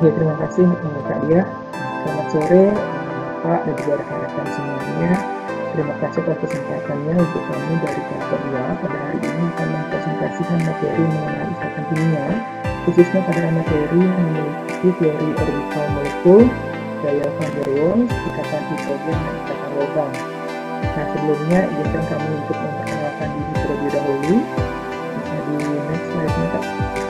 Ya, terima kasih Kak Dia. Selamat sore Pak dan juga rekan-rekan semuanya. Terima kasih atas kesempatannya untuk kami dari kelompok 2 pada hari ini akan mempresentasikan materi mengenai ikatan kimia, khususnya pada materi yang memiliki teori orbital molekul, gaya van der Waals, ikatan hidrogen dan ikatan logam. Nah, sebelumnya izinkan kami untuk memperkenalkan diri terlebih dahulu. Bisa di next slide-nya Kak.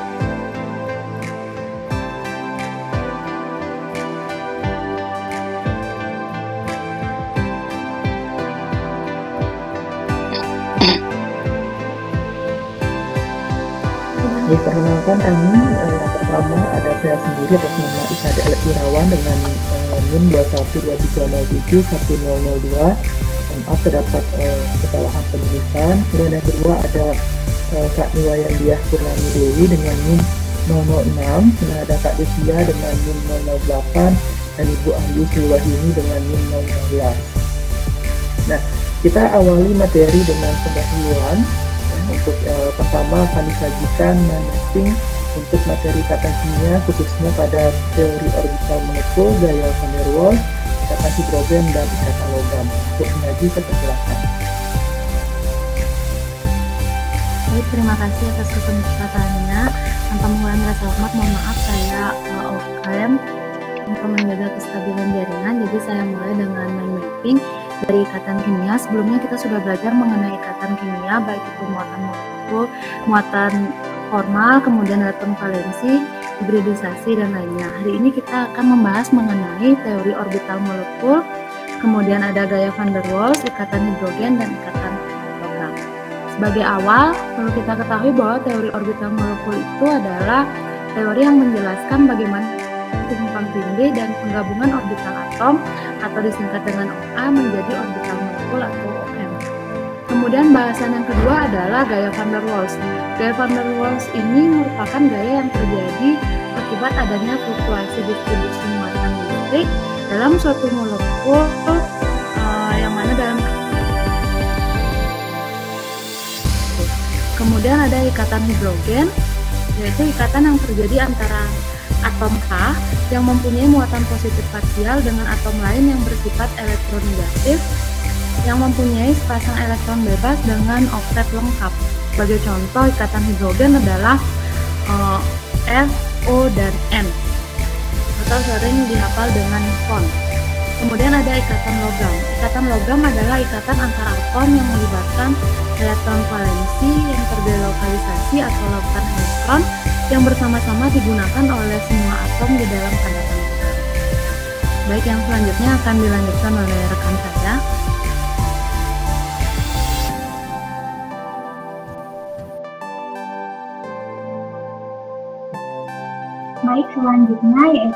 Perkenalkan kami, yang pertama ada saya sendiri atas nama Isadi Alex Irawan dengan NIM 2122071002. Maaf terdapat kesalahan penulisan. Kemudian yang kedua ada Kak Niwayan Diah Purnami Dewi dengan NIM 006. Kemudian ada Kak Desia dengan NIM 008 dan Ibu Anggi Sriwahini dengan NIM 016. Nah, kita awali materi dengan pendahuluan. Untuk pertama akan disajikan mapping untuk materi ikatan kimia khususnya pada teori orbital molekul, gaya van der Waals, ikatan hidrogen dan ikatan logam. Untuk menyaji saya persilakan. Baik, terima kasih atas kesempatannya. Tanpa mengurangi rasa hormat, mohon maaf saya OKM untuk menjaga kestabilan jaringan. Jadi saya mulai dengan mind mapping dari ikatan kimia. Sebelumnya kita sudah belajar mengenai ikatan kimia, baik itu muatan molekul, muatan formal, kemudian elektron valensi, hibridisasi, dan lainnya. Hari ini kita akan membahas mengenai teori orbital molekul, kemudian ada gaya van der Waals, ikatan hidrogen, dan ikatan logam. Sebagai awal, perlu kita ketahui bahwa teori orbital molekul itu adalah teori yang menjelaskan bagaimana tumpang tindih dan penggabungan orbital atom atau disingkat dengan OA menjadi orbital molekul atau OM. Kemudian bahasan yang kedua adalah gaya van der Waals. Gaya van der Waals ini merupakan gaya yang terjadi akibat adanya fluktuasi distribusi muatan listrik dalam suatu molekul yang mana dalam. Kemudian ada ikatan hidrogen, yaitu ikatan yang terjadi antara atom H yang mempunyai muatan positif parsial dengan atom lain yang bersifat elektronegatif yang mempunyai sepasang elektron bebas dengan oktet lengkap. Sebagai contoh, ikatan hidrogen adalah F, O, dan N atau sering dihafal dengan FON. Kemudian ada ikatan logam. Ikatan logam adalah ikatan antara atom yang melibatkan elektron valensi yang terdelokalisasi atau lautan elektron yang bersama-sama digunakan oleh semua atom di dalam padatan. Baik, yang selanjutnya akan dilanjutkan oleh rekan saya. Baik, selanjutnya yaitu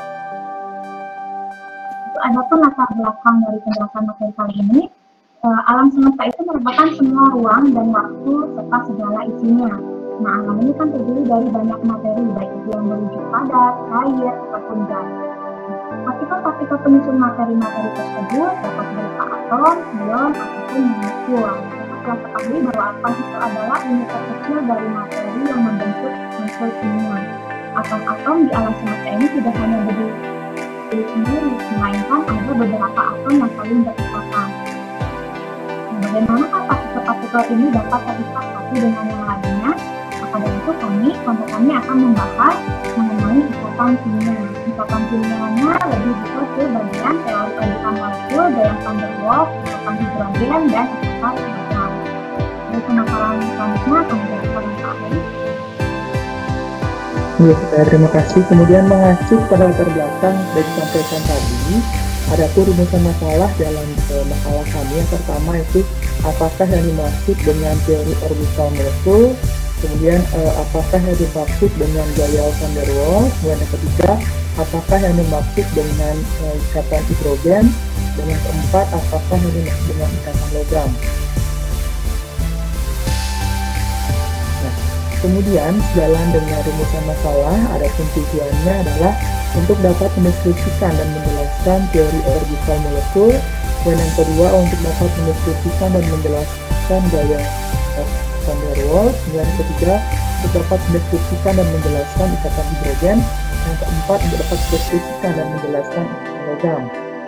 adapun latar belakang dari penjelasan materi kali ini. Alam semesta itu merupakan semua ruang dan waktu serta segala isinya. Nah, alam ini kan terdiri dari banyak materi, baik itu yang berwujud padat, cair, ataupun gas. Partikel-partikel penyusun materi-materi tersebut dapat berupa atom, ion, ataupun molekul. Kita telah ketahui bahwa atom itu adalah unit terkecil dari materi yang membentuk molekul kimia. Atom-atom di alam semesta ini tidak hanya berdiri sendiri, melainkan ada beberapa atom yang saling berikatan. Nah, bagaimanakah partikel-partikel ini dapat terikat satu dengan yang lainnya? Maka dari itu kelompok kami akan membahas mengenai ikatan kimia. Ikatan kimianya lebih detail ke bagian teori orbital molekul, gaya van der Waals, ikatan hidrogen, dan ikatan logam. Dari pemaparan selanjutnya akan dijelaskan oleh Pak Heri. Ya, terima kasih. Kemudian mengacu pada latar belakang dari disampaikan tadi, ada rumusan masalah dalam makalah kami. Yang pertama itu apakah yang dimaksud dengan teori orbital molekul, kemudian apakah yang dimaksud dengan gaya van der Waals, kemudian yang ketiga apakah yang dimaksud dengan ikatan hidrogen, dan yang keempat apakah yang dimaksud dengan ikatan logam. Kemudian, sejalan dengan rumusan masalah, adapun tujuannya adalah untuk dapat mendeskripsikan dan menjelaskan teori orbital molekul, dan yang kedua untuk dapat mendeskripsikan dan menjelaskan gaya van der Waals, dan yang ketiga untuk dapat mendeskripsikan dan menjelaskan ikatan hidrogen, Yang keempat, untuk dapat spesifikasikan dan menjelaskan logam.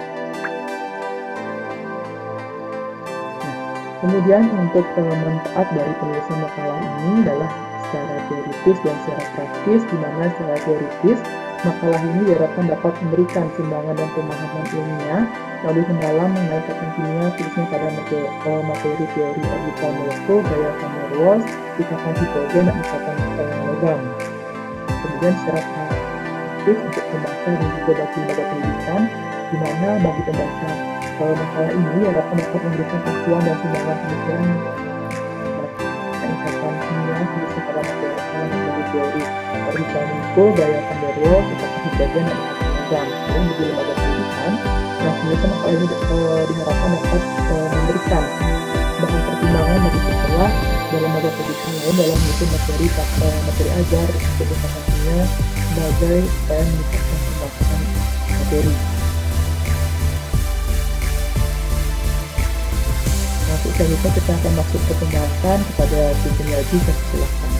Kemudian untuk manfaat dari penulisan makalah ini adalah secara teoritis dan secara praktis, di mana secara teoritis makalah ini diharapkan dapat memberikan sumbangan dan pemahaman ilmiah lebih mendalam mengenai tentang kimia, khususnya pada materi teori orbital molekul, gaya van der Waals, ikatan hidrogen dan ikatan logam. Kemudian secara praktis untuk pembaca dan juga bagi lembaga pendidikan, di mana bagi pembaca makalah ini diharapkan dapat memberikan acuan dan sumbangan pemikiran ikatan kimia, khususnya pada materi teori orbital molekul, gaya van der Waals, ikatan hidrogen dan ikatan logam. Dan bagi lembaga pendidikan, nah, penulisan makalah ini diharapkan dapat memberikan bahan pertimbangan bagi sekolah dalam lembaga pendidikan lain dalam menyusun materi ajar untuk edukasinya sebagai upaya meningkatkan pembahasan materi. Nah, selanjutnya kita akan masuk ke pembahasan kepada Titin lagi, saya silakan.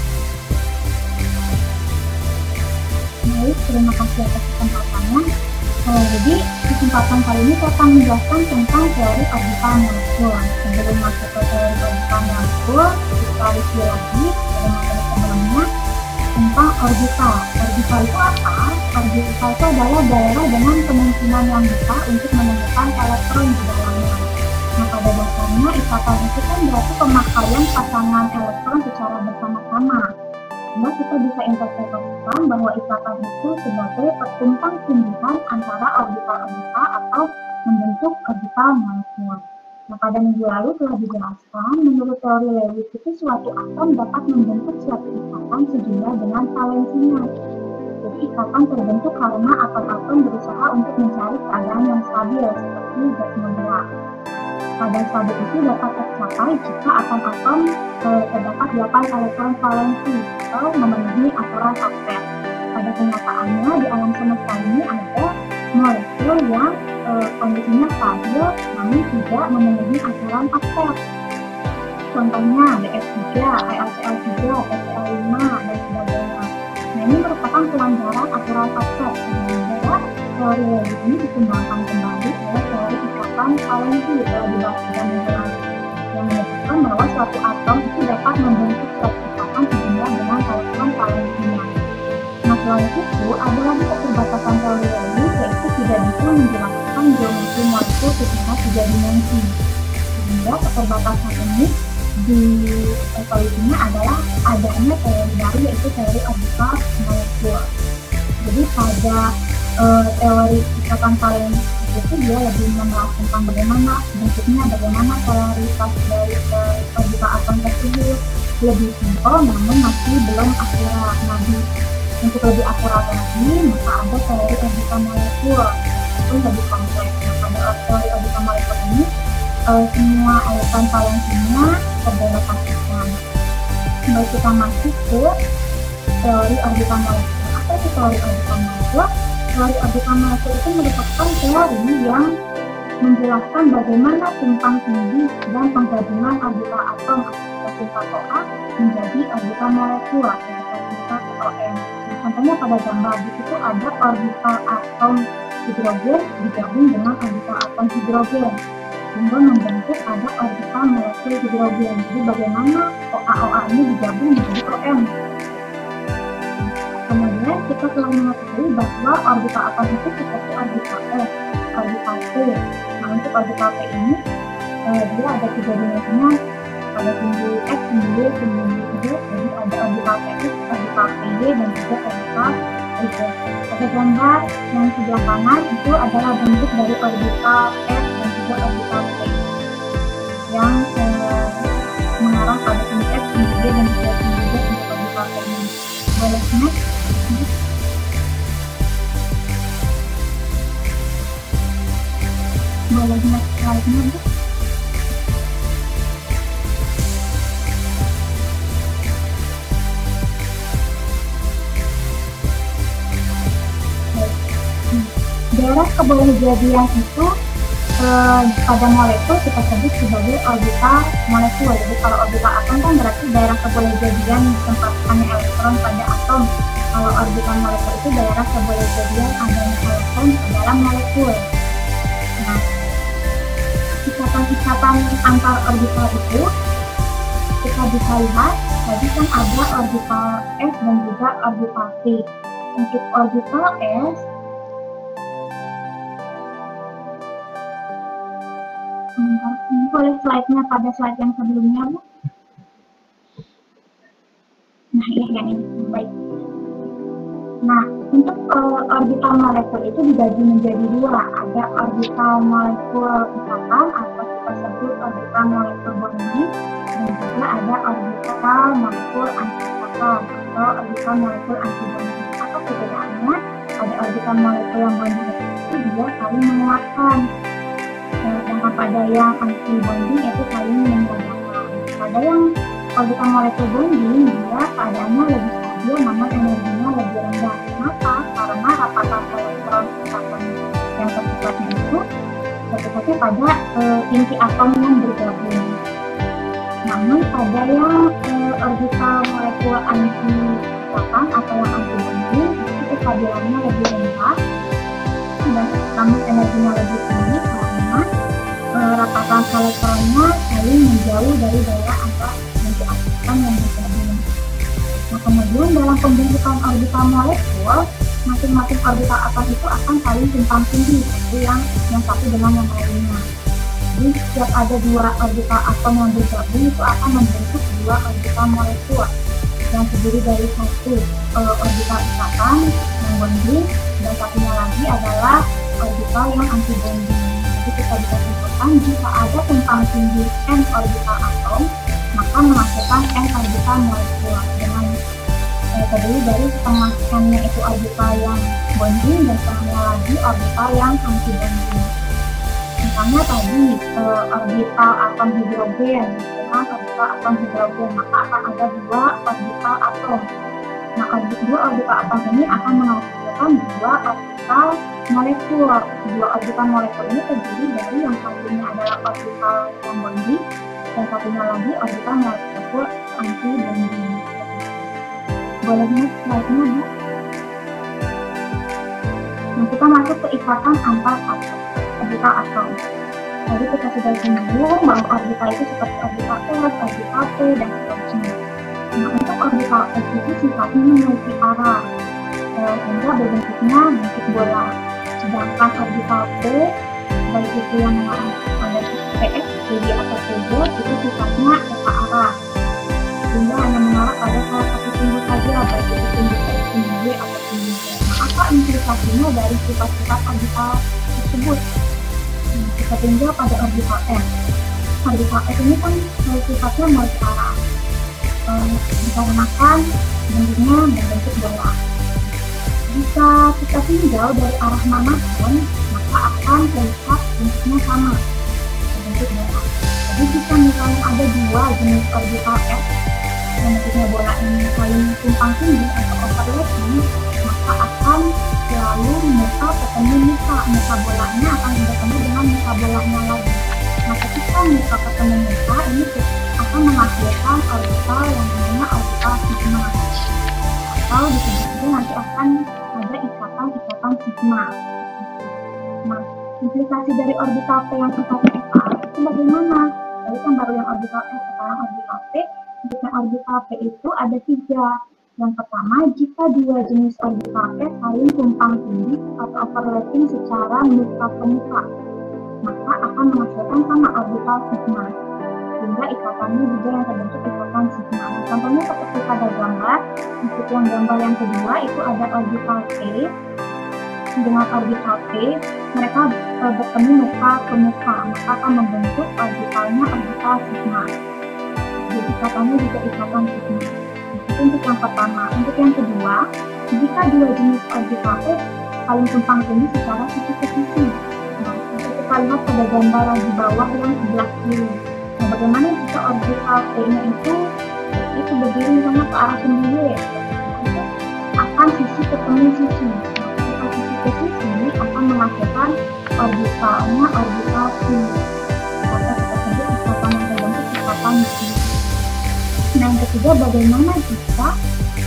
Baik, terima kasih atas kesempatannya. Jadi kesempatan kali ini saya akan menjelaskan tentang teori orbital molekul. Sebelum masuk ke teori orbital molekul, kita review lagi pada materi sebelumnya tentang orbital. Orbital itu apa? Orbital itu adalah daerah dengan kemungkinan yang besar untuk menemukan elektron di dalamnya. Nah, pada dasarnya ikatan itu kan berarti pemakaian pasangan elektron secara bersama-sama. Sehingga kita bisa interpretasikan bahwa ikatan itu sebagai pertumpang tindihan antara orbital-orbital atau membentuk orbital molekul. Nah, pada minggu lalu telah dijelaskan, menurut teori Lewis itu suatu atom dapat membentuk suatu ikatan sejumlah dengan valensinya. Jadi ikatan terbentuk karena atom-atom berusaha untuk mencari keadaan yang stabil seperti gas nebula. Keadaan stabil itu dapat tercapai jika atom-atom terdapat 8 elektron valensi atau memenuhi aturan oktet. Pada kenyataannya di alam semesta ini ada molekul yang kondisinya stabil namun tidak memenuhi aturan oktet. Contohnya BF3, AlCl3, PCl5, dan sebagainya. Nah, ini merupakan pelanggaran aturan oktet. Sehingga teori Lewis ini dikembangkan kembali oleh teori ikatan valensi telah dibahas dan yang menyebutkan bahwa suatu atom itu dapat membentuk suatu ikatan sejumlah dengan elektron valensinya. Nah, selain itu ada lagi keterbatasan teori Lewis, yaitu tidak bisa menjelaskan geometri molekul secara 3 dimensi. Sehingga keterbatasan ini di solusinya adalah adanya teori baru, yaitu teori orbital molekul. Jadi pada teori ikatan valensi itu dia lebih membahas tentang bagaimana bentuknya, bagaimana polaritas dari orbital atom tersebut. Lebih simpel namun masih belum akurat. Nah, untuk lebih akurat lagi, maka ada teori orbital molekul, itu lebih kompleks. Nah, pada teori orbital molekul ini semua elektron valensinya terdelegasikan. Baik, kita masuk ke teori orbital molekul. Apa itu teori orbital molekul? Teori orbital molekul itu merupakan teori yang menjelaskan bagaimana tumpang tindih dan penggabungan orbital atom atau tingkat OA menjadi orbital molekul atau tingkat OM. Contohnya pada gambar di situ ada orbital atom hidrogen digabung dengan orbital atom hidrogen sehingga membentuk ada orbital molekul hidrogen. Jadi bagaimana OA-OA ini digabung menjadi OM. Kemudian kita telah mengetahui bahwa orbital atom itu seperti orbital S, orbital P. Nah, untuk orbital P ini dia ada 3 dimensinya, pada tinggi X, tinggi Y, tinggi Z. Jadi ada orbital PX, orbital PY, dan juga orbital YZ. Pada gambar yang sebelah kanan itu adalah bentuk dari orbital S dan juga orbital P yang mengarah pada tinggi X, tinggi Y, dan juga tinggi Z untuk orbital P ini. Boleh next? Boleh next slide-nya, Bu? Daerah kebolehjadian itu pada molekul kita sebut sebagai orbital molekul. Jadi kalau orbital atom kan berarti daerah kebolehjadian ditempatkannya elektron pada atom. Kalau orbital molekul itu daerah sebuah kejadian adanya elektron ke dalam molekul. Nah, ikatan-ikatan antar orbital itu kita bisa lihat tadi kan ada orbital S dan juga orbital P. Untuk orbital S, ini boleh slide-nya pada slide yang sebelumnya, Bu. Nah, yang ini baik. Nah, untuk orbital molekul itu dibagi menjadi dua. Ada orbital molekul ikatan atau kita sebut orbital molekul bonding, dan juga ada orbital molekul anti-ikatan atau orbital molekul anti-bonding. Apa perbedaannya? Ada orbital molekul yang bonding itu dia saling menguatkan, sedangkan pada yang anti-bonding itu saling membedakan. Pada yang orbital molekul bonding dia keadaannya lebih stabil, namun energinya lebih rendah. Kenapa? Karena rapatan elektron ikatan yang tersifatnya itu tersifatnya pada inti atom yang bergabung. Namun pada yang orbital molekul anti-ikatan atau yang anti-bonding itu kestabilannya lebih rendah, dan namun energinya lebih tinggi karena rapatan elektronnya saling menjauh dari daerah antar inti atom yang bergabung. Nah, kemudian dalam pembentukan orbital molekul, masing-masing orbital atom itu akan saling tumpang tindih yang satu dengan yang lainnya. Jadi setiap ada dua orbital atom yang bergabung itu akan membentuk dua orbital molekul yang terdiri dari satu orbital ikatan yang bonding dan satunya lagi adalah orbital yang anti bonding. Jadi kita bisa simpulkan jika ada tumpang tindih n orbital atom maka menghasilkan n orbital molekul dengan terdiri dari setengah n-nya itu orbital yang bonding dan setengahnya lagi orbital yang anti bonding. Misalnya tadi orbital atom hidrogen dengan orbital atom hidrogen, maka akan ada dua orbital atom. Nah, dua orbital atom ini akan menghasilkan dua orbital molekul. Dua orbital molekul ini terdiri dari yang satunya adalah orbital yang bonding dan satunya lagi orbital molekul anti bonding. Boleh lihat slide-nya, Bu? Nah, kita masuk ke ikatan antar atom. Orbital atom. Tadi kita sudah singgung bahwa orbital itu seperti orbital S, orbital P, dan seterusnya. Nah, untuk orbital S itu sifatnya memiliki arah, sehingga berbentuknya bentuk bola. Sedangkan orbital P, baik itu yang mengarah pada PS, PB atau PB, itu sifatnya eta arah, sehingga hanya mengarah pada salah satu simbol saja, baik itu simbol S, simbol B, atau simbol Z. Nah, apa implikasinya dari sifat-sifat orbital tersebut? Kita tinjau pada orbital S. Orbital S ini kan sifatnya multi arah, dikarenakan bentuknya berbentuk bola. Jika kita tinjau dari arah manapun, maka akan terlihat bentuknya sama, berbentuk bola. Jadi jika misalnya ada dua jenis orbital S, yang bentuknya bola ini saling tumpang tindih atau overlapping, maka akan selalu muka ketemu muka bolanya akan bertemu dengan muka bolanya lagi. Nah, ketika muka ketemu muka ini akan menghasilkan orbital yang namanya orbital sigma, atau disebut juga nanti akan ada ikatan sigma. Nah, implikasi dari orbital P yang sifatnya SA itu bagaimana? Tadi kan baru yang orbital S, sekarang orbital P. Untuk orbital P itu ada 3. Yang pertama, jika dua jenis orbital S saling tumpang tindih atau overlapping secara muka ke muka, maka akan menghasilkan sama orbital sigma, sehingga ikatannya juga yang terbentuk ikatan sigma. Nah, contohnya seperti pada gambar, untuk yang gambar yang kedua itu ada orbital P dengan orbital P, mereka bertemu muka ke muka, maka akan membentuk orbitalnya orbital sigma. Jadi ikatannya juga ikatan sigma. Untuk yang pertama. Untuk yang kedua, jika dua jenis orbital S saling tumpang tindih secara sisi ke sisi. Nah, kita lihat pada gambaran di bawah yang sebelah kiri. Nah, bagaimana jika orbital P-nya itu berdiri misalnya ke arah sendiri, itu akan sisi ketemu sisi. Nah, ketika sisi ke sisi akan menghasilkan orbitalnya orbital P. Maka kita sebut ikatan yang terbentuk ikatan P. Nah, yang ketiga, bagaimana jika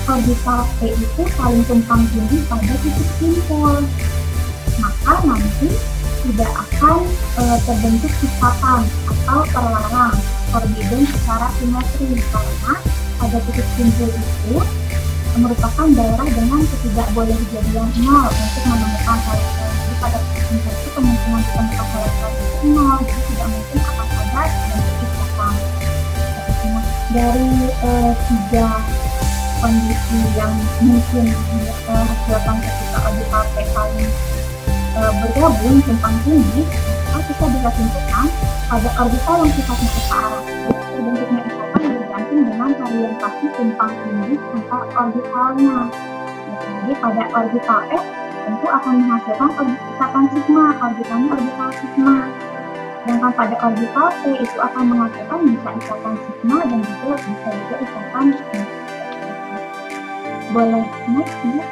orbital P itu saling tumpang tindih pada titik simpul, maka nanti tidak akan terbentuk ikatan atau terlarang forbidden secara simetri, karena pada titik simpul itu merupakan daerah dengan ketidakbolehjadian nol untuk menemukan elektron. Jadi pada titik simpul itu kemungkinan ditemukan elektron itu nol, jadi tidak mungkin akan ada bentuk ikatan. Dari tiga kondisi yang mungkin menghasilkan ketika orbital P saling bergabung tumpang tindih, maka kita bisa simpulkan pada orbital yang sifatnya ke arah terbentuknya ikatan bergantung dengan orientasi tumpang tindih antar orbitalnya. Jadi pada orbital S tentu akan menghasilkan ikatan sigma, orbitalnya orbital sigma. Sedangkan pada orbital P itu akan menghasilkan bisa ikatan sigma dan juga bisa ikatan sigma. Boleh next ya?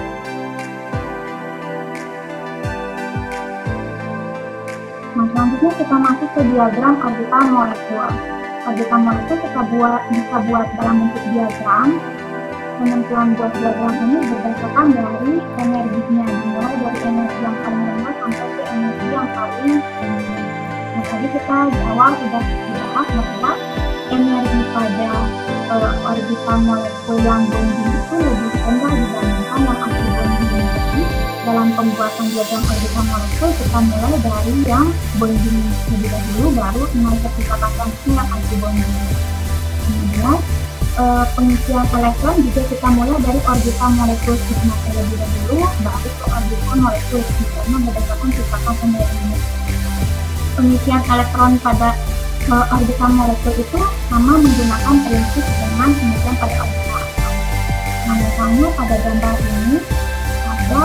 Nah, selanjutnya kita masuk ke diagram orbital molekul. Orbital molekul kita bisa buat dalam bentuk diagram. Penentuan buat diagram ini berdasarkan dari energinya, dimulai dari energi yang paling rendah sampai ke energi yang paling tinggi. Nah, tadi kita di awal sudah dibahas bahwa energi pada orbital molekul yang bonding itu lebih rendah dibandingkan yang anti-bonding. Jadi dalam pembuatan diagram orbital molekul kita mulai dari yang bonding lebih dahulu, baru naik ke tingkatan selanjutnya yang anti-bonding. Kemudian pengisian elektron juga kita mulai dari orbital molekul sigma terlebih dahulu, baru ke orbital molekul sigma berdasarkan tingkatan energinya. Pengisian elektron pada orbital molekul itu sama menggunakan prinsip dengan pengisian pada orbital atom. Nah, misalnya pada gambar ini ada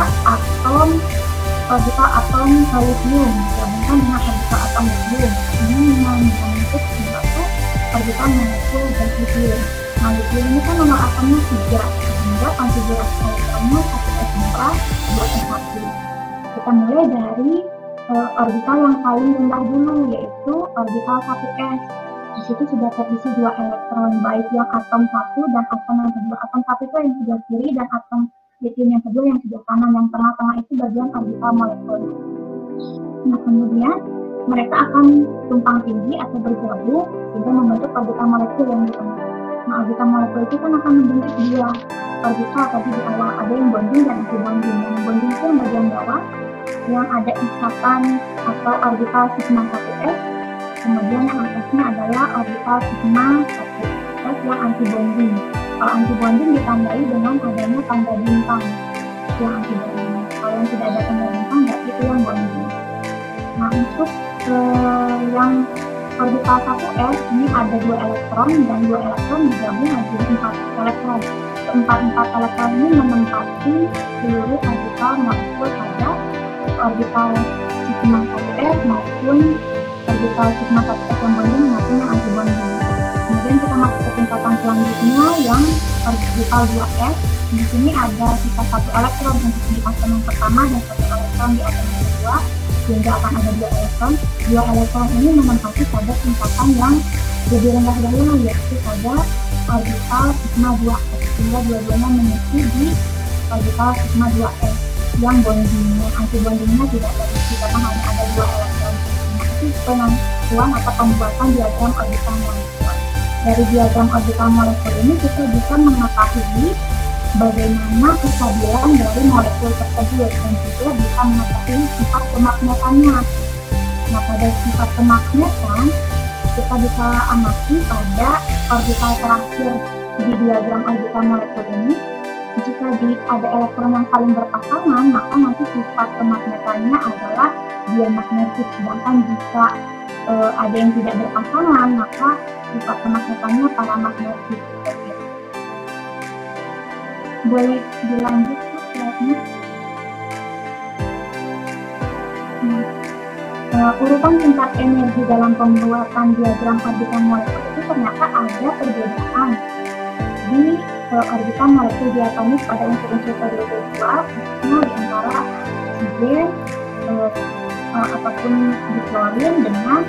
orbital atom lithium dibandingkan dengan orbital atom lithium. Ini membentuk suatu orbital molekul gas lithium. Nah, lithium ini kan nomor atomnya 3, sehingga konfigurasi elektronnya 1s2, 2s1. Kita mulai dari orbital yang paling rendah dulu, yaitu orbital 1s. Di situ sudah terisi 2 elektron, baik yang atom 1 dan atom yang kedua. Atom 1 itu yang sebelah kiri dan atom lithium yang kedua yang sebelah kanan. Yang tengah-tengah itu bagian orbital molekul. Nah, kemudian mereka akan tumpang tindih atau bergabung sehingga membentuk orbital molekul yang di tengah. Nah, orbital molekul itu kan akan membentuk 2 orbital tadi di awal, ada yang bonding dan anti-bonding. Yang bonding itu yang bagian bawah, yang ada ikatan atau orbital sigma 1s, kemudian yang atasnya adalah orbital sigma 1s yang anti-bonding. Kalau anti-bonding ditandai dengan adanya tanda bintang yang anti-bonding. Kalau yang tidak ada tanda bintang, berarti itu yang bonding. Nah, untuk yang orbital 1s ini ada 2 elektron dan 2 elektron digabung menjadi 4 elektron. Keempat-empat elektron ini menempati seluruh orbital molekul pada orbital sigma 1s maupun orbital sigma 1s yang bonding maupun yang anti-bonding. Kemudian kita masuk ke tingkatan selanjutnya yang orbital 2s. Di sini ada sisa 1 elektron untuk di atom yang pertama dan 1 elektron di atom yang kedua, sehingga akan ada 2 elektron. 2 elektron ini menempati pada tingkatan yang lebih rendah dahulu, yaitu pada orbital sigma 2s, sehingga dua-duanya mengisi di orbital sigma 2s yang bonding. Yang anti-bondingnya tidak terisi karena hanya ada 2 elektron. Nah, itu penentuan atau pembuatan diagram orbital molekul. Dari diagram orbital molekul ini kita bisa mengetahui bagaimana kestabilan dari molekul tersebut dan juga bisa mengetahui sifat kemagnetannya. Nah, pada sifat kemagnetan kita bisa amati pada orbital terakhir di diagram orbital molekul ini. Jika ada elektron yang saling berpasangan, maka nanti sifat kemagnetannya adalah diamagnetik. Sedangkan jika ada yang tidak berpasangan, maka sifat kemagnetannya paramagnetik. Boleh dilanjut slide-nya. Urutan tingkat energi dalam pembuatan diagram orbital molekul itu ternyata ada perbedaan di orbital molekul diatomis pada unsur-unsur periode 2, khususnya di antara oksigen ataupun diklorin dengan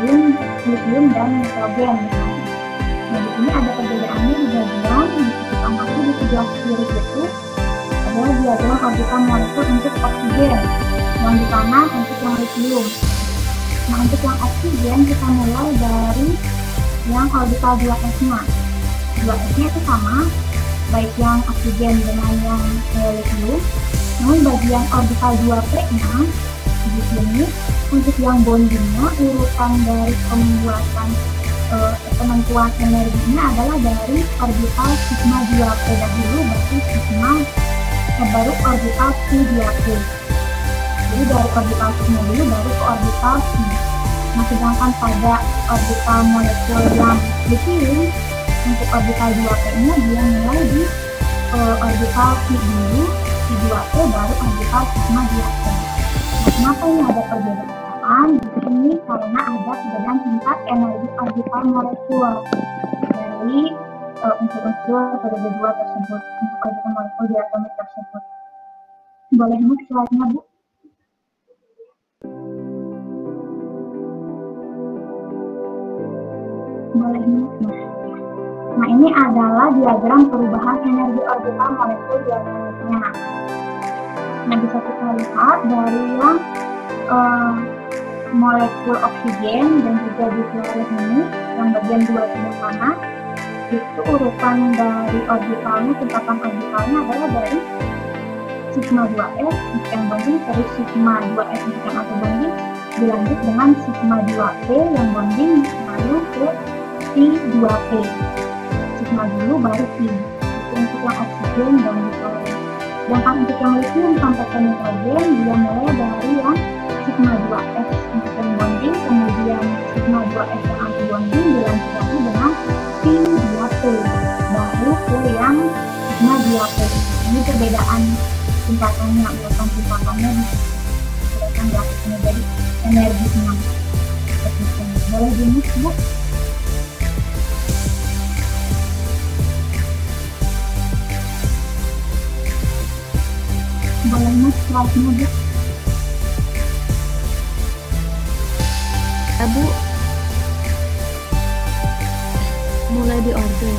lithium dan nitrogen. Nah, di sini ada perbedaannya di bagian di titik amati di sebelah kiri itu adalah diagram orbital molekul untuk oksigen, yang di kanan untuk yang litium. Nah, untuk yang oksigen kita mulai dari yang orbital 2s-nya. 2s-nya itu sama, baik yang oksigen dengan yang litium. Namun bagian orbital 2p-nya di sini untuk yang bondingnya, urutan dari pembuatan penentuan energinya adalah dari orbital sigma 2p dahulu, berarti sigma baru orbital p2p. Jadi dari orbital sigma dulu baru ke orbital p. Nah, sedangkan pada orbital molekul yang litium untuk orbital 2p-nya dia mulai di orbital p dulu, p2p baru orbital sigma 2p. Nah, kenapa ini ada perbedaan? Di sini karena ada perbedaan tingkat energi orbital molekul dari unsur-unsur periode 2 tersebut, untuk orbital molekul diatomik tersebut. Boleh next slide-nya, Bu? Boleh next. Nah, ini adalah diagram perubahan energi orbital molekul diatomiknya. Nah, bisa kita lihat dari yang molekul oksigen dan juga di garis ini yang bagian 2 sebelah kanan itu urutan dari orbitalnya, tingkatan orbitalnya adalah dari sigma 2s untuk yang bonding, terus sigma 2s untuk yang anti bonding, dilanjut dengan sigma 2p yang bonding lalu ke p2p. Sigma dulu baru p. Itu untuk yang oksigen dan nitrogen. Sedangkan untuk yang litium sampai ke nitrogen dia mulai dari yang sigma 2s untuk yang bonding, kemudian sigma 2s yang anti bonding, dilanjut lagi dengan p2p baru ke yang sigma 2p. Ini perbedaan tingkatannya, urutan tingkatannya berdasarkan grafik ini, jadi energinya seperti ini. Boleh di-mix, Bu? Boleh next slide-nya, Bu? Bu, mulai di order.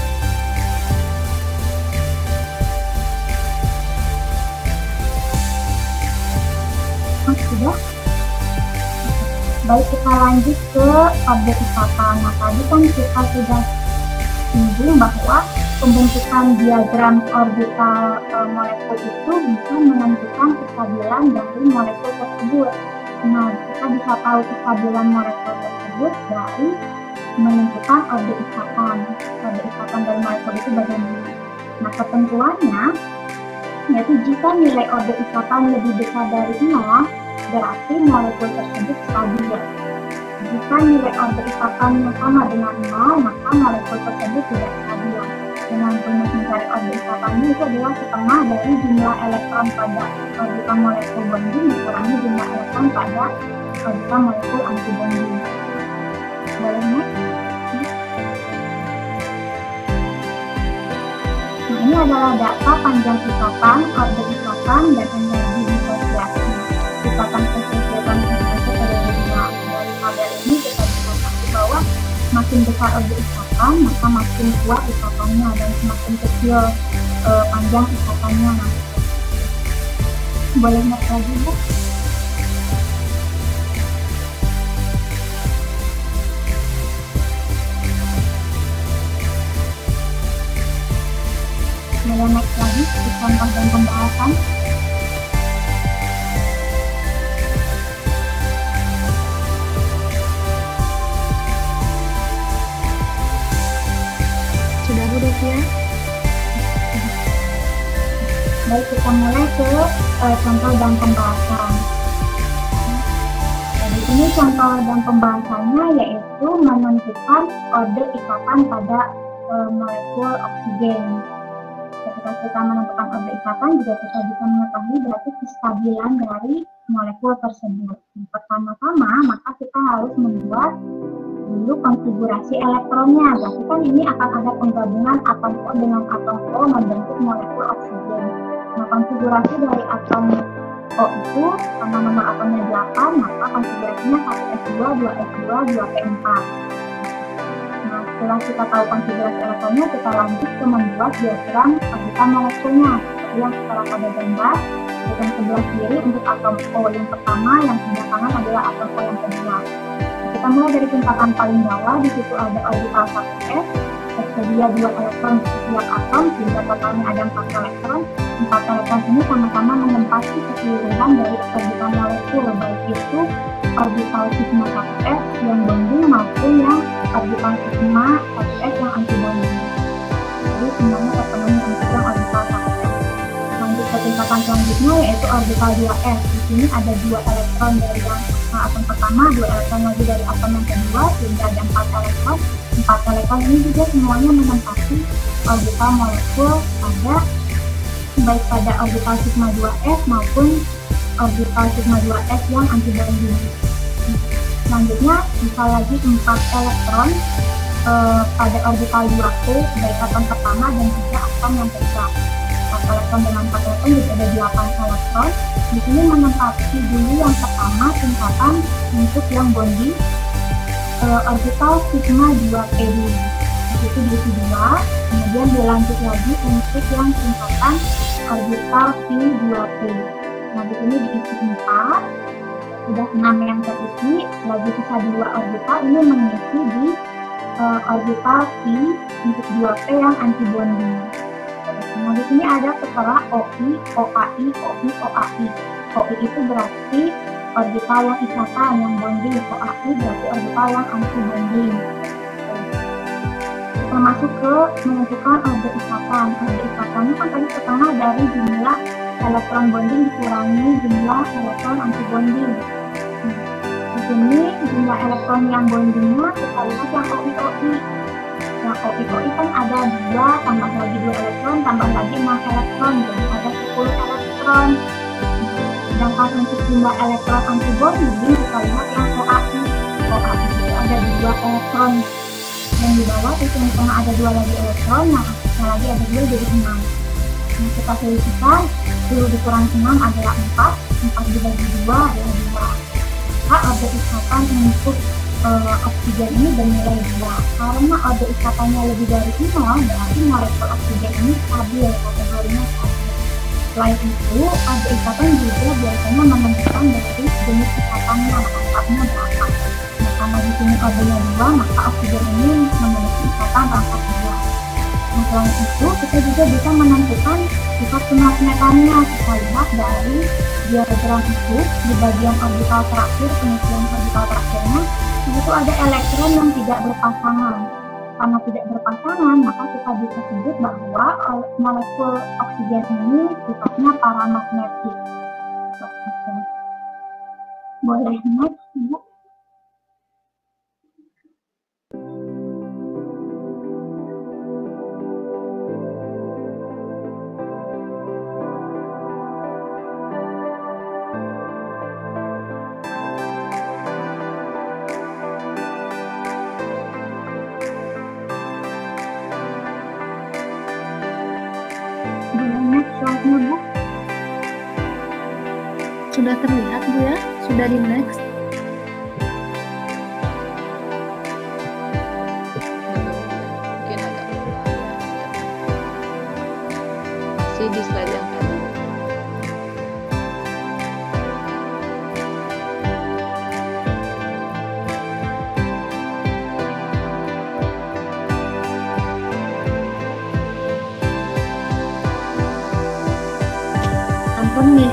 Sudah? Baik, kita lanjut ke objek ikatan. Nah, tadi kan kita sudah singgung bahwa pembentukan diagram orbital molekul itu bisa menentukan kestabilan dari molekul tersebut. Nah, kita bisa tahu kestabilan molekul tersebut dari menentukan objek ikatan. Objek ikatan dari molekul itu bagaimana? Nah, ketentuannya yaitu jika nilai objek ikatan lebih besar dari 0, berarti molekul tersebut stabil. Jika nilai objek ikatannya sama dengan 0, maka molekul tersebut tidak stabil. Dengan rumus mencari objek ikatannya itu adalah setengah dari jumlah elektron pada orbital molekul bonding dikurangi jumlah elektron pada orbital molekul anti bonding. Boleh next? Nah, ini adalah data panjang ikatan, objek ikatan, dan energi disosiasi. Ikatan kesehatan periode 2. Dari tabel ini kita bisa tahu bahwa semakin besar objek ikatan, maka makin kuat ikatannya, dan semakin kecil panjang ikatannya. Boleh next lagi, Bu? Boleh next lagi ke contoh dan pembahasan. Sudah, Bu Devia? Baik, kita mulai ke contoh dan pembahasan. Jadi ini contoh dan pembahasannya yaitu menentukan order ikatan pada molekul oksigen. Ketika kita menentukan order ikatan juga kita bisa mengetahui berarti kestabilan dari molekul tersebut. Pertama-tama maka kita harus membuat dulu konfigurasi elektronnya. Berarti kan ini akan ada penggabungan atom O dengan atom O membentuk molekul oksigen. Nah, konfigurasi dari atom O itu karena nomor atomnya 8, maka konfigurasinya 1s2, 2s2, 2p4. Nah, Setelah kita tahu konfigurasi elektronnya, kita lanjut ke membuat diagram orbital molekulnya. Seperti yang setelah pada gambar, yang sebelah kiri untuk atom O yang pertama, yang sebelah kanan adalah atom O yang kedua. Kita mulai dari tingkatan paling bawah, di situ ada orbital 1s, tersedia 2 elektron di setiap atom, sehingga totalnya ada 4 elektron. 4 elektron ini sama-sama menempati keseluruhan dari orbital molekul, baik itu orbital sigma 1s yang bonding maupun yang orbital sigma 1s yang anti bonding. Jadi semuanya terpenuhi untuk yang orbital 1s. Lanjut ke tingkatan selanjutnya yaitu orbital 2s. Di sini ada 2 elektron dari yang atom pertama, 2 elektron lagi dari atom yang kedua, sehingga ada 4 elektron. 4 elektron ini juga semuanya menempati orbital molekul baik pada orbital sigma 2s maupun orbital sigma 2s yang anti bonding. Selanjutnya bisa lagi 4 elektron pada orbital 2p baik atom pertama dan juga atom yang kedua. 4 elektron dengan 4 elektron jadi ada 8 elektron. Di sini menempati dulu yang pertama tingkatan untuk yang bonding orbital sigma 2p dulu. Itu diisi 2, kemudian dilanjut lagi untuk yang tingkatan orbital p2p. Nah, di sini diisi 4, sudah 6 yang terisi, lagi sisa 2 orbital ini mengisi di orbital p untuk 2p yang anti bonding. Nah, di sini ada setelah OI, OAI, OI, OAI. OI itu berarti orbital yang ikatan, yang bonding. OAI berarti orbital yang anti bonding. Kita masuk ke menentukan order ikatan. Order ikatannya kan tadi setengah dari jumlah elektron bonding dikurangi jumlah elektron anti bonding. Di sini jumlah elektron yang bondingnya kita lihat yang OI-OI. Yang OI-OI kan ada 2, tambah lagi 2 elektron, tambah lagi 6 elektron, jadi ada 10 elektron. Sedangkan untuk jumlah elektron anti bonding kita lihat yang OAI. OAI itu ada 2 elektron. Yang di bawah itu yang tengah ada 2 lagi elektron, nah yang lagi ada 2 jadi 6. Nah, kita selisihkan 10 dikurangi 6 adalah 4, 4 dibagi 2 adalah 2. Maka order ikatan untuk oksigen ini bernilai 2. Karena order ikatannya lebih dari 0, berarti molekul oksigen ini stabil, kategorinya stabil. Selain itu, order ikatan juga biasanya menentukan dari jenis ikatannya, rangkapnya berapa. Karena di sini ordernya 2, maka oksigen ini memiliki ikatan rangkap 2. Nah, selain itu, kita juga bisa menentukan sifat kemagnetannya. Kita lihat dari diagram itu, di bagian orbital terakhir, pengisian orbital terakhirnya, itu ada elektron yang tidak berpasangan. Karena tidak berpasangan, maka kita bisa sebut bahwa molekul oksigen ini sifatnya paramagnetik. Boleh next, Bu? Bu? Sudah terlihat Bu ya? Sudah di next? Mungkin agak masih di slide yang tadi. Nih.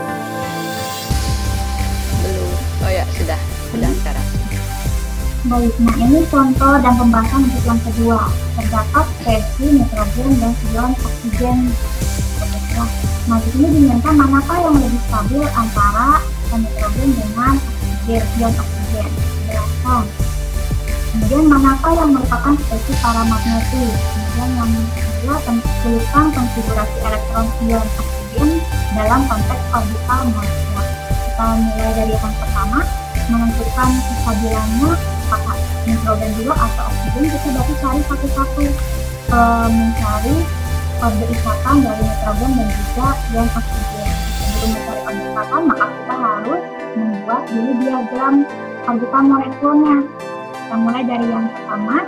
Belum. Oh ya, sudah sekarang. Baik, nah ini contoh dan pembahasan untuk yang kedua. Terdapat spesi nitrogen dan ion oksigen. Nah, di sini diminta manakah yang lebih stabil antara nitrogen dengan oksigen, ion oksigen. Jelaskan. Kemudian manakah yang merupakan spesi paramagnetik. Kemudian yang kedua, tuliskan konfigurasi elektron ion oksigen dalam konteks orbital molekul. Kita mulai dari yang pertama, menentukan kestabilannya apakah nitrogen dulu atau oksigen. Kita berarti cari satu-satu, mencari order ikatan dari nitrogen dan juga ion oksigen. Sebelum mencari order ikatan, maka kita harus membuat dulu diagram orbital molekulnya. Kita mulai dari yang pertama,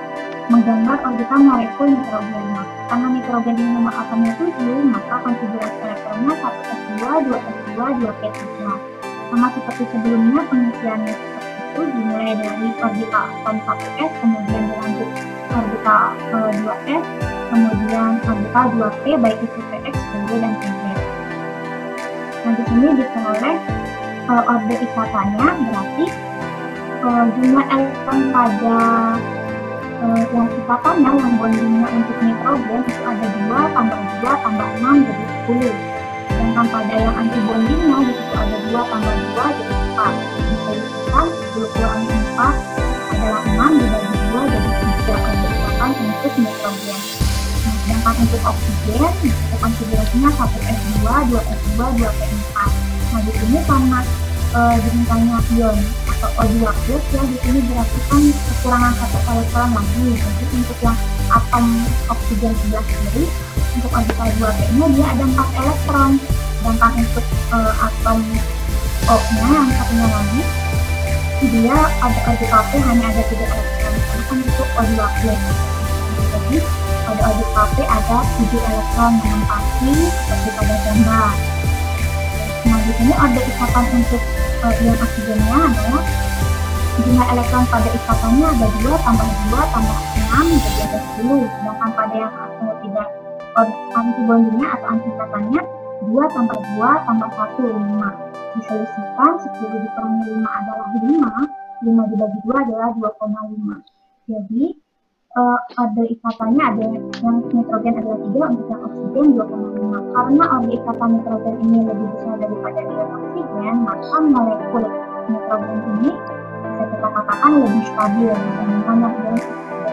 menggambar orbital molekul nitrogen. Karena nitrogen ini nomor atomnya 7, maka konfigurasi elektronnya 1s2, 2s2, 2p3. Sama seperti sebelumnya, pengisiannya seperti itu dimulai dari orbital atom 1s, kemudian dilanjut orbital 2s, kemudian orbital 2p baik itu px, pg, dan pg. Nah, di sini diperoleh order ikatannya, berarti jumlah elektron pada yang ikatannya, yang bondingnya untuk nitrogen itu ada 2 tambah 2 tambah 6 jadi 10. Sedangkan pada yang anti bondingnya di situ ada 2 tambah 2 jadi 4. Diselisihkan 10 kurang 4 adalah 6 dibagi 2 jadi 3 order ikatan untuk nitrogen. Nah, sedangkan untuk oksigen itu konfigurasinya 1s2, 2s2, 2p4. Nah, di sini karena dimintanya ion atau O2+, ya di sini berarti kan kekurangan 1 elektron lagi. Jadi untuk yang atom oksigen sebelah kiri, untuk orbital 2p-nya dia ada 4 elektron. Sedangkan untuk atom O-nya yang satunya lagi, dia ada orbital P hanya ada 3 elektron. Karena kan itu O2+. Jadi pada orbital P ada 7 elektron menempati seperti pada gambar. Nah, di sini order ikatan untuk ion oksigennya adalah jumlah elektron pada ikatannya ada 2 tambah 2 tambah 6 jadi ada 10. Sedangkan pada yang tidak anti bondingnya atau anti ikatannya 2 tambah 2 tambah 1, 5. Diselisihkan 10 dikurangi 5 adalah 5, 5 dibagi 2 adalah 2,5. Jadi order ikatannya ada yang nitrogen adalah 3, untuk yang oksigen 2,5. Karena order ikatan nitrogen ini lebih besar daripada ion oksigen, maka molekul nitrogen ini bisa kita katakan lebih stabil dibandingkan yang ion oksigen.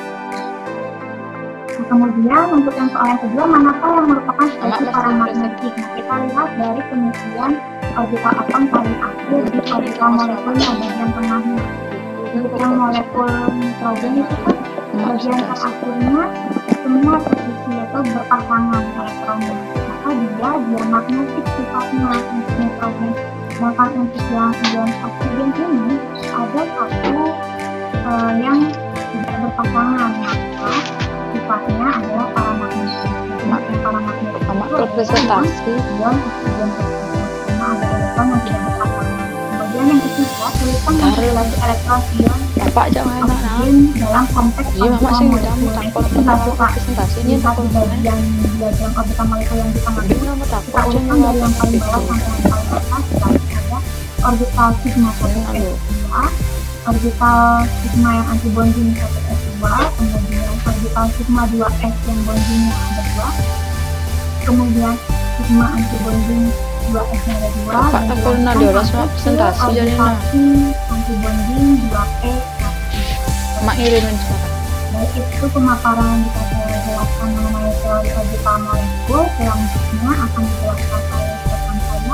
Nah, kemudian untuk yang soal yang kedua, manakah yang merupakan spesies paramagnetik? Nah, kita lihat dari pengisian orbital atom paling akhir di orbital molekulnya bagian tengahnya. Untuk yang molekul nitrogen itu kan bagian terakhirnya semua posisi atau berpasangan elektronnya, maka dia magnetik sifatnya untuk nitrogen. Sedangkan untuk yang ion oksigen ini ada satu yang tidak berpasangan, maka sifatnya adalah paramagnetik. Yang paramagnetik itu adalah ion oksigen tersebut karena ada elektron yang tidak berpasangan. Kemudian yang ketiga, tulisan konfigurasi elektron ion oksigen dalam konteks orbital molekul. Itu presentasinya satu bagian diagram orbital molekul yang di tengah itu. Kita urutkan dari yang paling bawah sampai yang paling atas. Ada orbital sigma 1s2, orbital sigma yang anti bonding 1s2, kemudian orbital sigma 2s yang bondingnya ada 2, kemudian sigma anti bonding 2s nya ada 2, dan presentasi orbital anti bonding 2p. Mak irimin sekarang. Baik, itu pemaparan yang bisa saya jelaskan mengenai teori orbital molekul. Selanjutnya akan dijelaskan oleh rekan saya.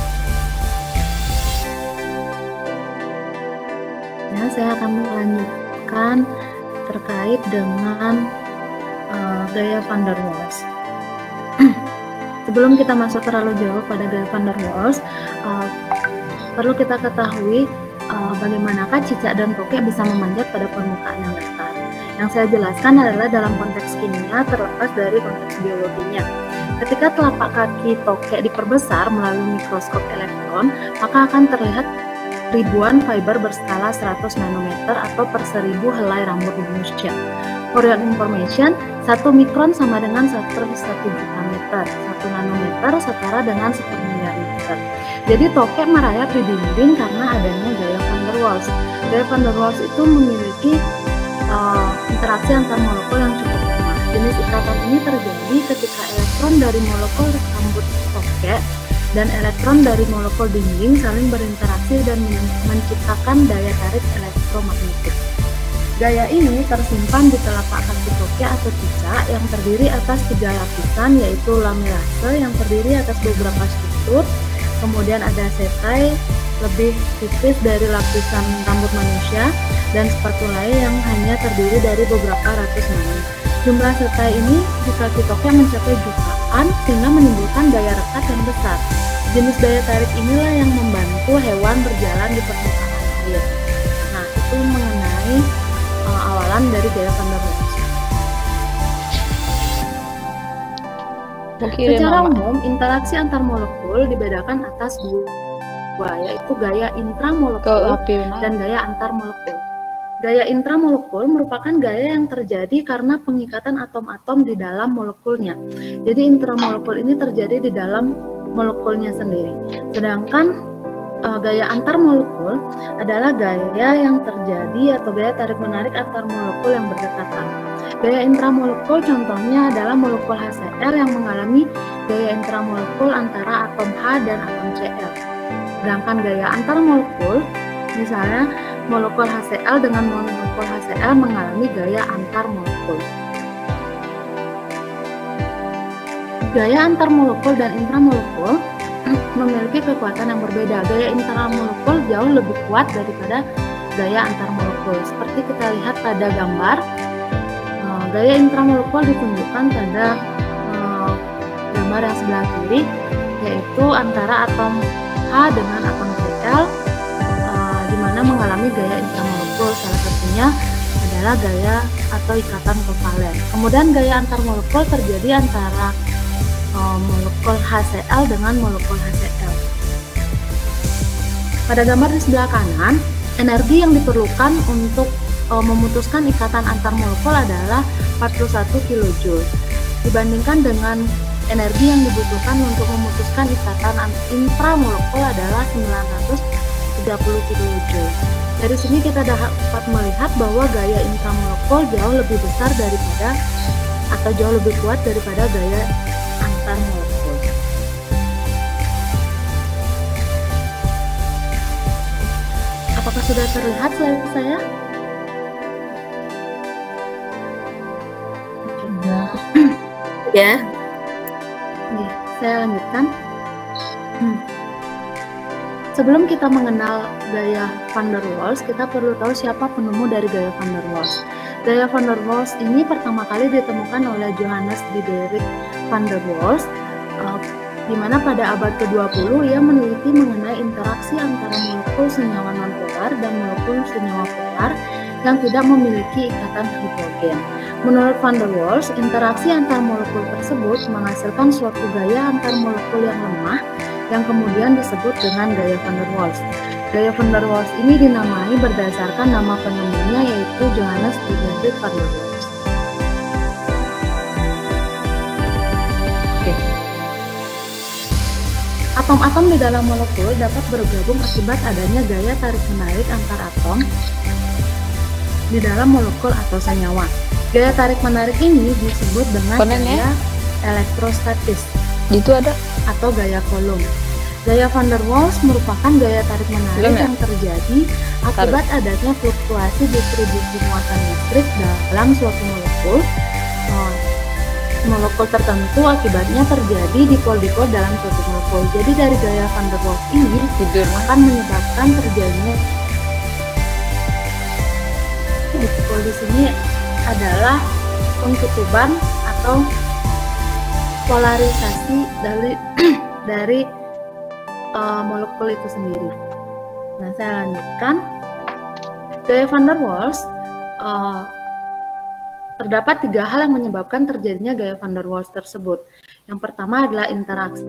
Nah, saya akan melanjutkan terkait dengan gaya van der Waals. Sebelum kita masuk terlalu jauh pada gaya van der Waals, perlu kita ketahui bagaimanakah cicak dan tokek bisa memanjat pada permukaan yang datar. Yang saya jelaskan adalah dalam konteks kimia terlepas dari konteks biologinya. Ketika telapak kaki tokek diperbesar melalui mikroskop elektron, maka akan terlihat ribuan fiber berskala 100 nanometer atau per 1000 helai rambut manusia. For your information, 1 mikron sama dengan 1/1 juta meter, 1 nanometer setara dengan 1 miliar meter. Jadi tokek merayap di dinding karena adanya gaya van der Waals. Gaya van der Waals itu memiliki interaksi antar molekul yang cukup lemah. Jenis ikatan ini terjadi ketika elektron dari molekul rambut tokek dan elektron dari molekul dinding saling berinteraksi dan menciptakan daya tarik elektromagnetik. Gaya ini tersimpan di telapak kaki tokek atau cicak yang terdiri atas 3 lapisan, yaitu lamelase yang terdiri atas beberapa struktur, kemudian ada setae lebih tipis dari lapisan rambut manusia, dan spatulae yang hanya terdiri dari beberapa ratus nano. Jumlah setae ini di kaki tokek mencapai jutaan sehingga menimbulkan daya rekat yang besar. Jenis daya tarik inilah yang membantu hewan berjalan di permukaan air. Nah, itu mengenai awalan pengenalan dari gaya van der Waals. Secara umum, interaksi antar molekul dibedakan atas dua, yaitu gaya intramolekul dan gaya antar molekul. Gaya intramolekul merupakan gaya yang terjadi karena pengikatan atom-atom di dalam molekulnya. Jadi intramolekul ini terjadi di dalam molekulnya sendiri. Sedangkan gaya antar molekul adalah gaya yang terjadi atau gaya tarik-menarik antar molekul yang berdekatan. Gaya intramolekul contohnya adalah molekul HCl yang mengalami gaya intramolekul antara atom H dan atom Cl. Sedangkan gaya antar molekul, misalnya molekul HCl dengan molekul HCl mengalami gaya antar molekul. Gaya antar molekul dan intramolekul memiliki kekuatan yang berbeda. Gaya intramolekul jauh lebih kuat daripada gaya antar molekul. Seperti kita lihat pada gambar, gaya intramolekul ditunjukkan pada gambar yang sebelah kiri, yaitu antara atom H dengan atom Cl, di mana mengalami gaya intramolekul. Salah satunya adalah gaya atau ikatan kovalen. Kemudian gaya antar molekul terjadi antara molekul HCl dengan molekul HCl. Pada gambar di sebelah kanan, energi yang diperlukan untuk memutuskan ikatan antar molekul adalah 41 kJ dibandingkan dengan energi yang dibutuhkan untuk memutuskan ikatan intramolekul adalah 930 kJ. Dari sini kita dapat melihat bahwa gaya intramolekul jauh lebih besar daripada atau jauh lebih kuat daripada gaya antar molekul. Apakah sudah terlihat slide saya? Ya. Oke, saya lanjutkan. Sebelum kita mengenal gaya van der Waals, kita perlu tahu siapa penemu dari gaya van der Waals. Gaya van der Waals ini pertama kali ditemukan oleh Johannes Diederik van der Waals, di mana pada abad ke-20 ia meneliti mengenai interaksi antara molekul senyawa nonpolar dan molekul senyawa polar yang tidak memiliki ikatan hidrogen. Menurut van der Waals, interaksi antar molekul tersebut menghasilkan suatu gaya antar molekul yang lemah yang kemudian disebut dengan gaya van der Waals. Gaya van der Waals ini dinamai berdasarkan nama penemunya, yaitu Johannes Diederik van der Waals. Atom-atom di dalam molekul dapat bergabung akibat adanya gaya tarik-menarik antar atom di dalam molekul atau senyawa. Gaya tarik-menarik ini disebut dengan gaya elektrostatis. Itu ada atau gaya Coulomb. Gaya van der Waals merupakan gaya tarik-menarik yang terjadi akibat adanya fluktuasi distribusi muatan listrik dalam suatu molekul. Molekul tertentu akibatnya terjadi dipol-dipol dalam suatu molekul. Jadi dari gaya van der Waals ini akan menyebabkan terjadinya dipol di sini adalah pengkutuban atau polarisasi dari molekul itu sendiri. Nah, saya lanjutkan. Gaya van der Waals terdapat 3 hal yang menyebabkan terjadinya gaya van der Waals tersebut. Yang pertama adalah interaksi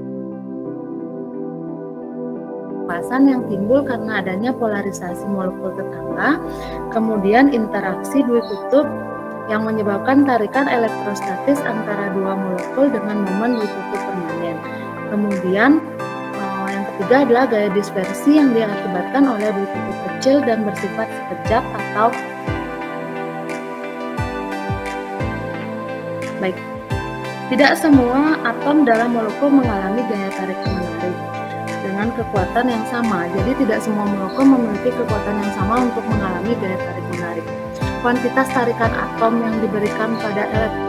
yang timbul karena adanya polarisasi molekul tetangga, kemudian interaksi dua kutub yang menyebabkan tarikan elektrostatis antara dua molekul dengan momen dua kutub permanen. Kemudian yang ketiga adalah gaya dispersi yang diakibatkan oleh dua kutub kecil dan bersifat sekejap atau baik. Tidak semua atom dalam molekul mengalami gaya tarik-menarik dengan kekuatan yang sama. Jadi tidak semua molekul memiliki kekuatan yang sama untuk mengalami gaya tarik-menarik. Kuantitas tarikan atom yang diberikan pada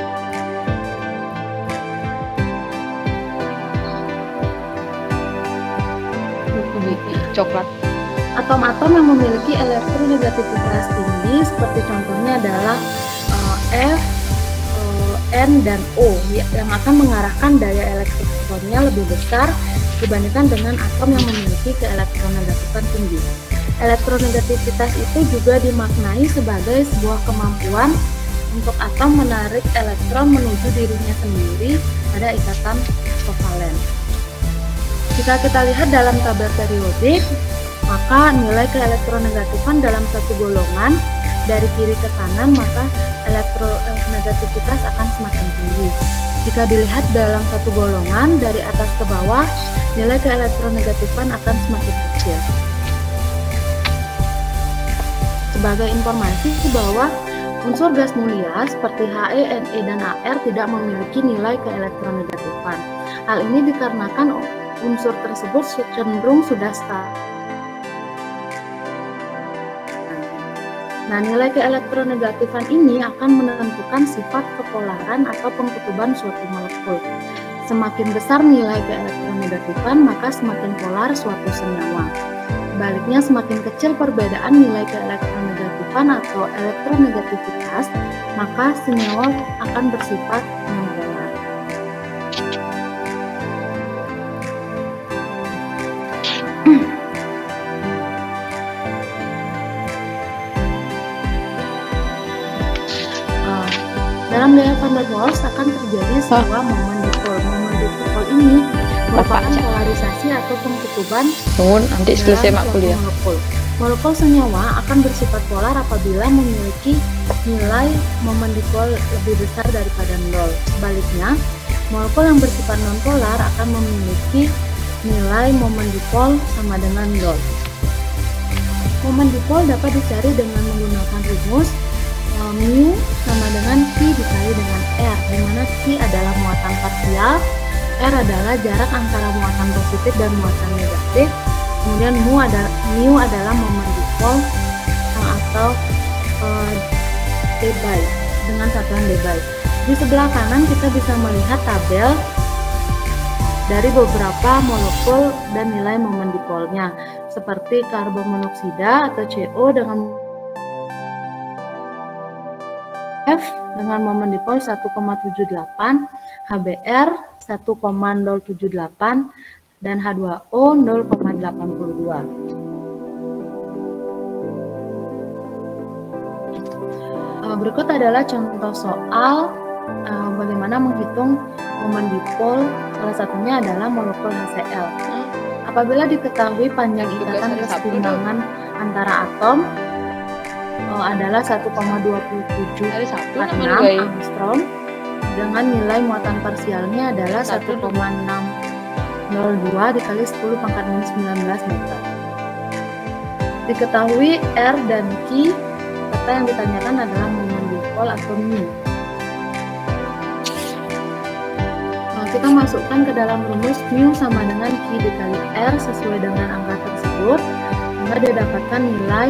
coklat. Atom-atom yang memiliki elektronegativitas tinggi seperti contohnya adalah F, N, dan O yang akan mengarahkan daya elektronnya lebih besar dibandingkan dengan atom yang memiliki keelektronegativan tinggi. Elektronegativitas itu juga dimaknai sebagai sebuah kemampuan untuk atom menarik elektron menuju dirinya sendiri pada ikatan kovalen. Jika kita lihat dalam tabel periodik, maka nilai keelektronegatifan dalam satu golongan dari kiri ke kanan, maka elektronegativitas akan semakin tinggi. Jika dilihat dalam satu golongan dari atas ke bawah, nilai keelektronegatifan akan semakin kecil. Sebagai informasi bahwa unsur gas mulia seperti He, Ne, dan Ar tidak memiliki nilai keelektronegatifan. Hal ini dikarenakan unsur tersebut cenderung sudah stabil. Nah, nilai keelektronegatifan ini akan menentukan sifat kepolaran atau pengkutuban suatu molekul. Semakin besar nilai keelektronegatifan, maka semakin polar suatu senyawa. Sebaliknya, semakin kecil perbedaan nilai keelektronegatifan atau elektronegativitas, maka senyawa akan bersifat non-polar. Dalam gaya van der Waals akan terjadi sebuah momen dipol. Momen dipol ini merupakan polarisasi atau pengkutuban nanti selesai mak kuliah. Molekul senyawa akan bersifat polar apabila memiliki nilai momen dipol lebih besar daripada 0. Sebaliknya, molekul yang bersifat non-polar akan memiliki nilai momen dipol sama dengan 0. Momen dipol dapat dicari dengan menggunakan rumus mu sama dengan Q dikali dengan R, di mana Q adalah muatan parsial, R adalah jarak antara muatan positif dan muatan negatif, kemudian mu adalah momen dipol atau debye dengan satuan debye. Di sebelah kanan kita bisa melihat tabel dari beberapa molekul dan nilai momen dipolnya, seperti karbon monoksida atau CO dengan F dengan momen dipol 1,78, HBr 1,078, dan H2O 0,82. Berikut adalah contoh soal bagaimana menghitung momen dipol, salah satunya adalah molekul HCl. Apabila diketahui panjang ikatan kesetimbangan antara atom adalah 1,2746 angstrom dengan nilai muatan parsialnya adalah 1,602 dikali 10 pangkat minus 19 meter. Diketahui R dan Q, kata yang ditanyakan adalah momen dipol atau mu. Kita masukkan ke dalam rumus mu sama dengan Q dikali R sesuai dengan angka tersebut, maka didapatkan nilai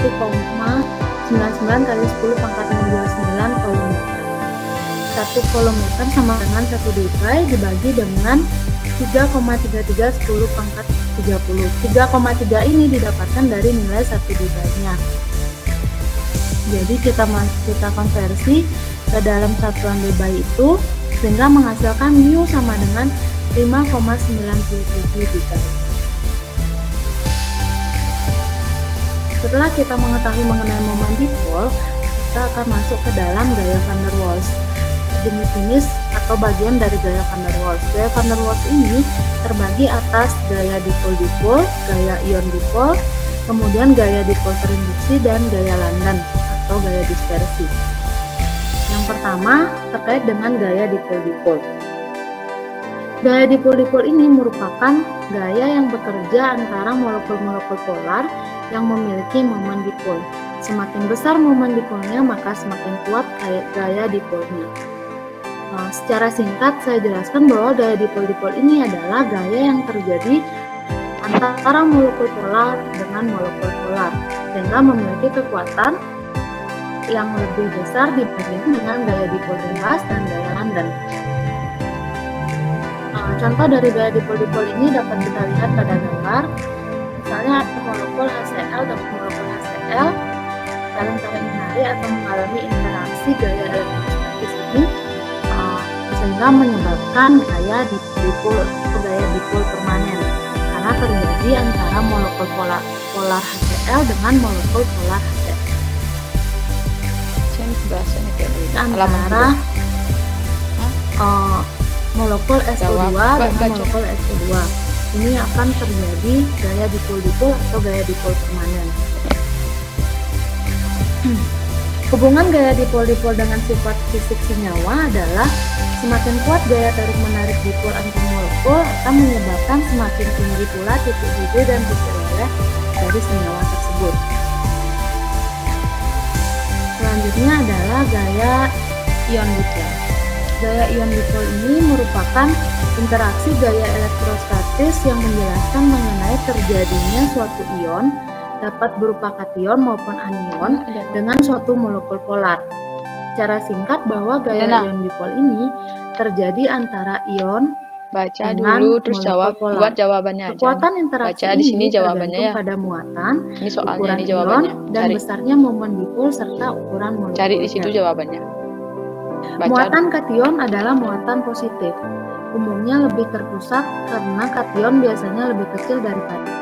1,99 kali 10 pangkat 29 kolometer. 1 kolometer sama dengan 1 debye dibagi dengan 3,33 10 pangkat 30. 3,3 ini didapatkan dari nilai 1 debye-nya. Jadi kita konversi ke dalam satuan debye itu sehingga menghasilkan mu sama dengan 5,97 debye. Setelah kita mengetahui mengenai momen dipol, kita akan masuk ke dalam gaya van der Waals. Jenis-jenis atau bagian dari gaya van der Waals. Gaya van der Waals ini terbagi atas gaya dipol-dipol, gaya ion dipol, kemudian gaya dipol terinduksi, dan gaya London atau gaya dispersi. Yang pertama terkait dengan gaya dipol-dipol. Gaya dipol-dipol ini merupakan gaya yang bekerja antara molekul-molekul polar yang memiliki momen dipol. Semakin besar momen dipolnya, maka semakin kuat gaya dipolnya. Secara singkat saya jelaskan bahwa gaya dipol-dipol ini adalah gaya yang terjadi antara molekul polar dengan molekul polar, sehingga memiliki kekuatan yang lebih besar dibanding dengan gaya dipol bebas dan gaya London. Contoh dari gaya dipol-dipol ini dapat kita lihat pada gambar. Misalnya molekul HCl dan molekul HCl saling menarik atau mengalami interaksi gaya elektrostatis ini sehingga menyebabkan gaya dipol permanen karena terjadi terjadi antara molekul polar HCl dengan molekul polar HCl. Bahasanya kayak gitu. Antara molekul SO2 dengan molekul SO2. Ini akan terjadi gaya dipol-dipol atau gaya dipol permanen. Hubungan gaya dipol-dipol dengan sifat fisik senyawa adalah semakin kuat gaya tarik-menarik dipol antar molekul akan menyebabkan semakin tinggi pula titik hijau dan titik leleh dari senyawa tersebut. Selanjutnya adalah gaya ion dipol. Gaya ion dipol ini merupakan interaksi gaya elektrostatis yang menjelaskan mengenai terjadinya suatu ion dapat berupa kation maupun anion dengan suatu molekul polar. Secara singkat bahwa gaya ion dipol ini terjadi antara ion baca dengan dulu terus jawab polar. buat jawabannya aja. Kekuatan interaksi baca di sini jawabannya ya. pada muatan, Ini soalnya ukuran ini jawabannya. ion, dan besarnya momen dipol serta ukuran molekul. Cari di situ jawabannya. Baca. Muatan kation adalah muatan positif. Umumnya lebih terpusat karena kation biasanya lebih kecil daripada.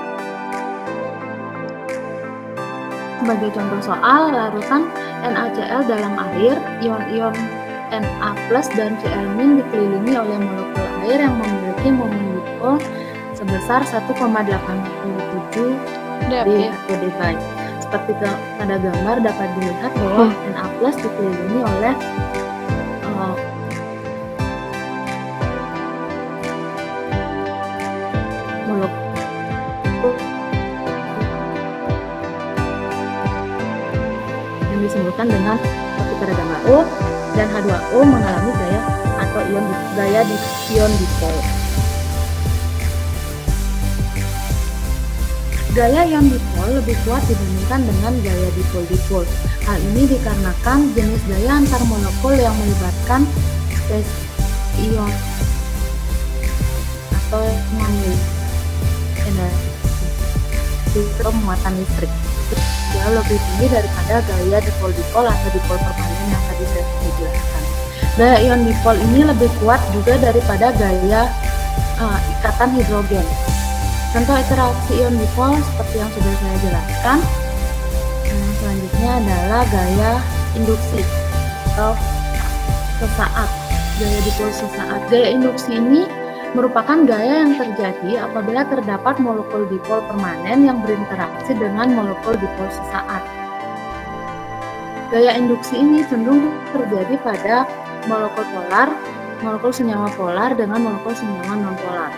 Sebagai contoh soal, larutan NaCl dalam air, ion-ion Na+ dan Cl- dikelilingi oleh molekul air yang memiliki momen dipol sebesar 1,87 dV. Seperti pada gambar dapat dilihat bahwa Na+ dikelilingi oleh molekul yang disebutkan dengan seperti pada gambar O, dan H2O mengalami gaya atau ion dipol. Gaya ion dipol lebih kuat dibandingkan dengan gaya dipol-dipol. Hal ini dikarenakan jenis gaya antar molekul yang melibatkan ion atau memiliki energi muatan listrik jauh lebih tinggi daripada gaya dipol-dipol atau dipol permanen yang tadi saya jelaskan. Gaya ion dipol ini lebih kuat juga daripada gaya ikatan hidrogen. Contoh interaksi ion dipol seperti yang sudah saya jelaskan. Selanjutnya adalah gaya induksi atau sesaat. Gaya dipol sesaat. Gaya induksi ini merupakan gaya yang terjadi apabila terdapat molekul dipol permanen yang berinteraksi dengan molekul dipol sesaat. Gaya induksi ini cenderung terjadi pada molekul polar, molekul senyawa polar dengan molekul senyawa nonpolar.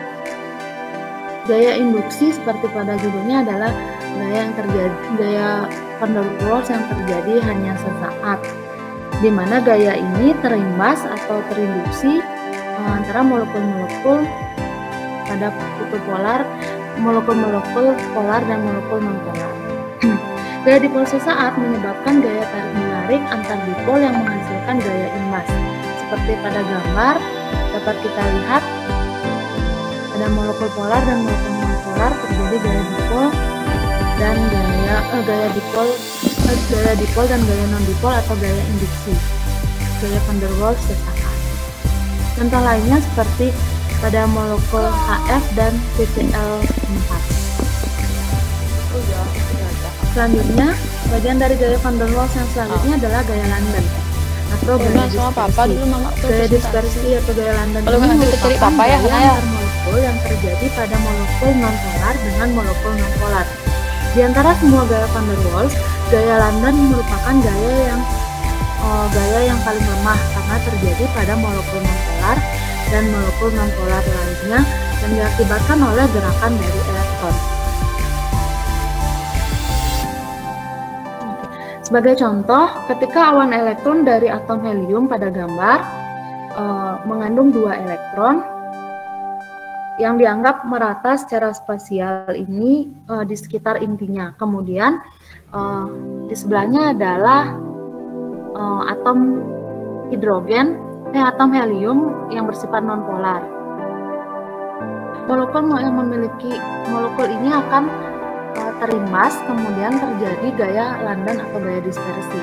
Gaya induksi seperti pada judulnya adalah gaya van der Waals yang terjadi hanya sesaat, di mana gaya ini terimbas atau terinduksi antara molekul-molekul pada kutub polar, molekul-molekul polar dan molekul nonpolar. Gaya dipol sesaat menyebabkan gaya tarik-menarik antar dipol yang menghasilkan gaya imbas. Seperti pada gambar dapat kita lihat pada molekul polar dan molekul nonpolar terjadi gaya dipol dan gaya dipol dan gaya non-dipol atau gaya induksi. Gaya van der Waals sesaat. Contoh lainnya seperti pada molekul HF dan CCl4. Selanjutnya, bagian dari gaya van der Waals yang selanjutnya adalah gaya London atau gaya dispersi. Gaya dispersi atau gaya London ini merupakan gaya antar molekul yang terjadi pada molekul nonpolar dengan molekul nonpolar. Di antara semua gaya van der Waals, gaya London merupakan gaya yang paling lemah karena terjadi pada molekul nonpolar dan molekul nonpolar lainnya dan diakibatkan oleh gerakan dari elektron. Sebagai contoh, ketika awan elektron dari atom helium pada gambar mengandung 2 elektron yang dianggap merata secara spasial ini di sekitar intinya. Kemudian di sebelahnya adalah atom hidrogen, atom helium yang bersifat nonpolar. Molekul yang memiliki molekul ini akan terimbas, kemudian terjadi gaya London atau gaya dispersi.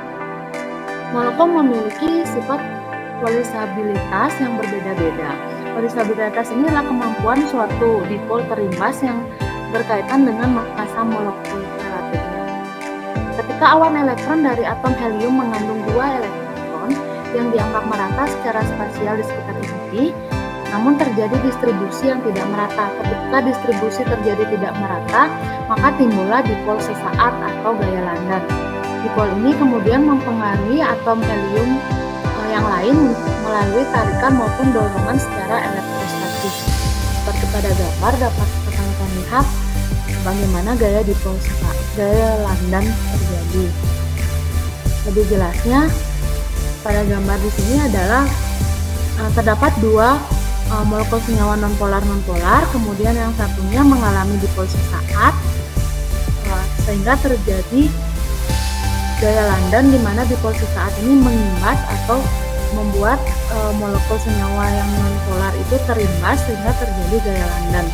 Molekul memiliki sifat polisabilitas yang berbeda-beda. Polistabilitas ini adalah kemampuan suatu dipol terimbas yang berkaitan dengan massa molekul relatifnya. Ketika awan elektron dari atom helium mengandung 2 elektron yang dianggap merata secara spasial di sekitar inti, namun terjadi distribusi yang tidak merata. Ketika distribusi terjadi tidak merata, maka timbullah dipol sesaat atau gaya London. Dipol ini kemudian mempengaruhi atom helium yang lain melalui tarikan maupun dorongan secara elektrostatis. Seperti pada gambar dapat rekan-rekan lihat bagaimana gaya dipol sesaat, gaya London terjadi. Lebih jelasnya, pada gambar di sini adalah terdapat 2 molekul senyawa nonpolar, kemudian yang satunya mengalami dipol sesaat, sehingga terjadi gaya London di mana dipol sesaat ini mengimbas atau membuat molekul senyawa yang nonpolar itu terimbas sehingga terjadi gaya London.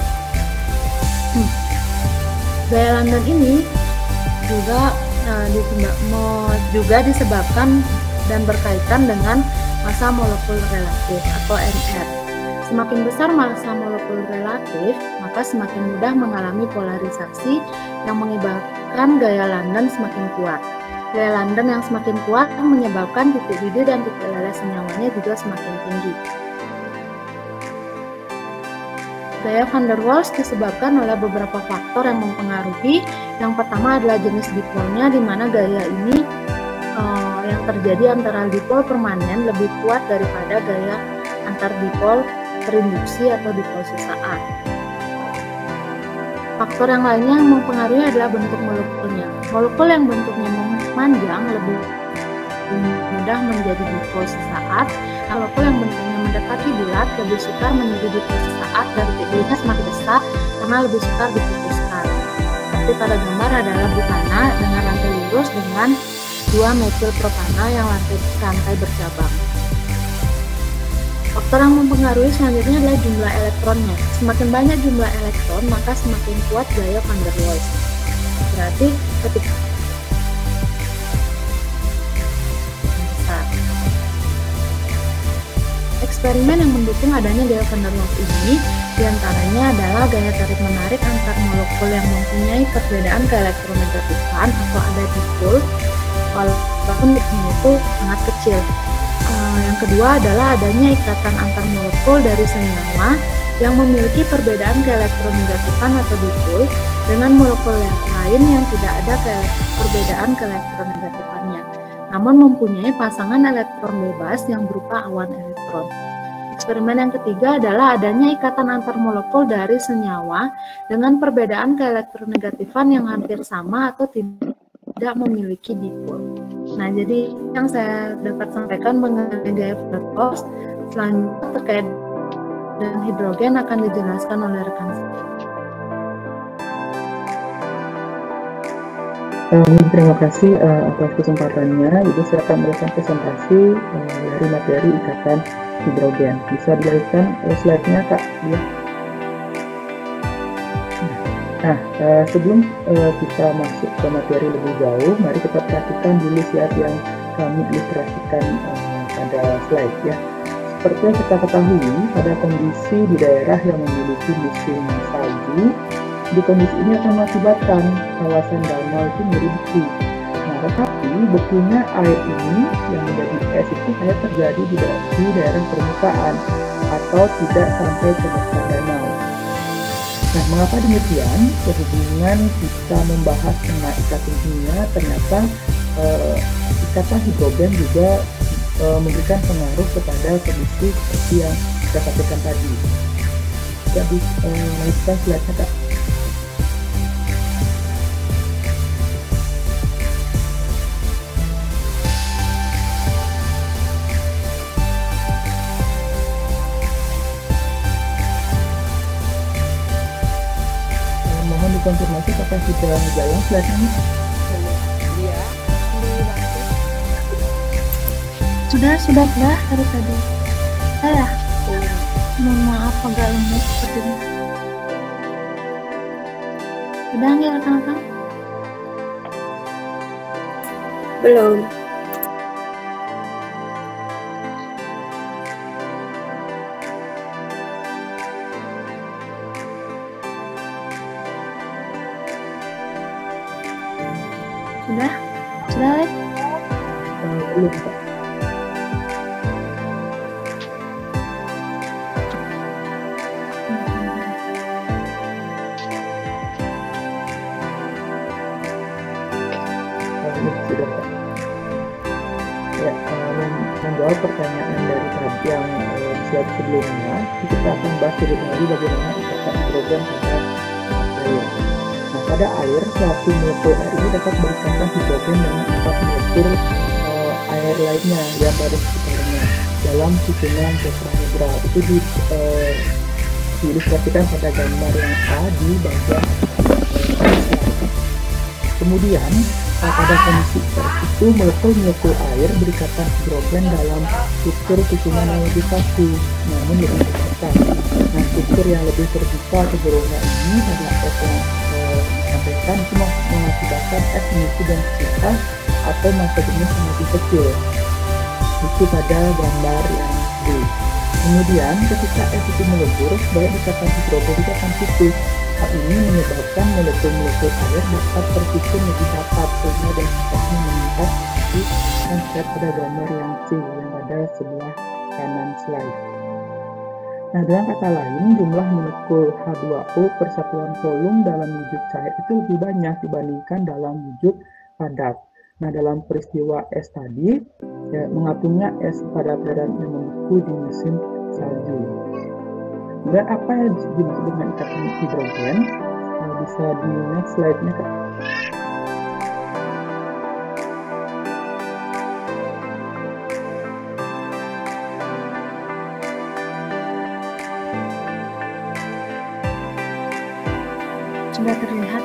Gaya London ini juga disebabkan dan berkaitan dengan massa molekul relatif atau MR. Semakin besar massa molekul relatif, maka semakin mudah mengalami polarisasi yang mengibarkan gaya London semakin kuat. Gaya London yang semakin kuat menyebabkan titik didih dan titik leleh senyawanya juga semakin tinggi. Gaya van der Waals disebabkan oleh beberapa faktor yang mempengaruhi. Yang pertama adalah jenis dipolnya, di mana gaya ini yang terjadi antara dipol permanen lebih kuat daripada gaya antar dipol terinduksi atau dipol sesaat. Faktor yang lainnya yang mempengaruhi adalah bentuk molekulnya. Molekul yang bentuknya memanjang lebih mudah menjadi dipol sesaat. Molekul yang bentuknya mendekati bulat lebih sukar menjadi dipol sesaat dan titiknya semakin besar karena lebih sukar diputuskan. Seperti pada gambar adalah butana dengan rantai lurus dengan 2 metil propana yang rantai bercabang. Faktor yang mempengaruhi selanjutnya adalah jumlah elektronnya. Semakin banyak jumlah elektron, maka semakin kuat gaya van der Waals. Berarti ketika eksperimen yang mendukung adanya gaya van der Waals ini diantaranya adalah gaya tarik menarik antar molekul yang mempunyai perbedaan keelektronegatifan atau ada dipol walaupun dipolnya itu sangat kecil. Yang kedua adalah adanya ikatan antar molekul dari senyawa yang memiliki perbedaan keelektronegatifan atau dipol dengan molekul yang lain yang tidak ada perbedaan keelektronegatifannya, namun mempunyai pasangan elektron bebas yang berupa awan elektron. Eksperimen yang ketiga adalah adanya ikatan antar molekul dari senyawa dengan perbedaan keelektronegatifan yang hampir sama atau tidak memiliki dipol. Nah, jadi yang saya dapat sampaikan mengenai gaya van der Waals selanjutnya terkait dengan hidrogen akan dijelaskan oleh rekan saya. Terima kasih atas kesempatannya. Jadi saya akan memberikan presentasi dari materi ikatan hidrogen. Bisa dilihatkan slide-nya, Kak? Ya. Nah, sebelum kita masuk ke materi lebih jauh, mari kita perhatikan dulu slide yang kami ilustrasikan pada slide ya. Seperti yang kita ketahui, pada kondisi di daerah yang memiliki musim salju, di kondisi ini akan mengakibatkan kawasan danau itu menjadi beku. Nah, tetapi bekunya air ini yang menjadi es itu hanya terjadi di daerah permukaan atau tidak sampai ke dasar danau. Nah, mengapa demikian? Sehubungan kita membahas mengenai ikatan kimia, ternyata ikatan hidrogen juga memberikan pengaruh kepada kondisi seperti yang kita sampaikan tadi. Jadi, lanjutkan slide-nya, Kak. Mohon dikonfirmasi apakah sudah jalan slide-nya? Iya. Sudah dari tadi. Saya mohon maaf agak lemot seperti ini. Sudah nggak rekan-rekan? Belum. Sudah? Sudah, Lek? Belum, Kak. Ini sudah, Kak. Ya, menjawab pertanyaan dari tadi yang slide sebelumnya, kita akan bahas lebih lagi bagaimana ikatan hidrogen pada air. Nah, pada air, suatu molekul air ini dapat berikatan hidrogen dengan 4 molekul air lainnya yang berada di sekitarnya dalam susunan tetrahedral. Itu diilustrasikan pada gambar yang A di bagian slide. Kemudian, pada kondisi itu molekul-molekul air berikatan hidrogen dalam struktur susunan yang lebih kaku, namun lebih terbuka. Nah, struktur yang lebih terbuka atau berwarna ini adalah S yang disampaikan itu mengakibatkan S mengisi densitas atau massa jenis yang lebih kecil. Itu pada gambar yang B. Kemudian, ketika S itu melebur, banyak ikatan hidrogen juga akan putus. Hal ini menyebabkan molekul-molekul air dapat tersusun lebih rapat sehingga densitasnya meningkat di konsep pada gambar yang C yang pada sebelah kanan slide. Nah, dengan kata lain, jumlah molekul H2O per satuan volume dalam wujud cair itu lebih banyak dibandingkan dalam wujud padat. Nah, dalam peristiwa es tadi, ya, mengapungnya es pada cairan yang membeku di mesin salju. Dan apa yang dimaksud dengan ikatan hidrogen? Bisa di next slide-nya, Kak. Sudah terlihat?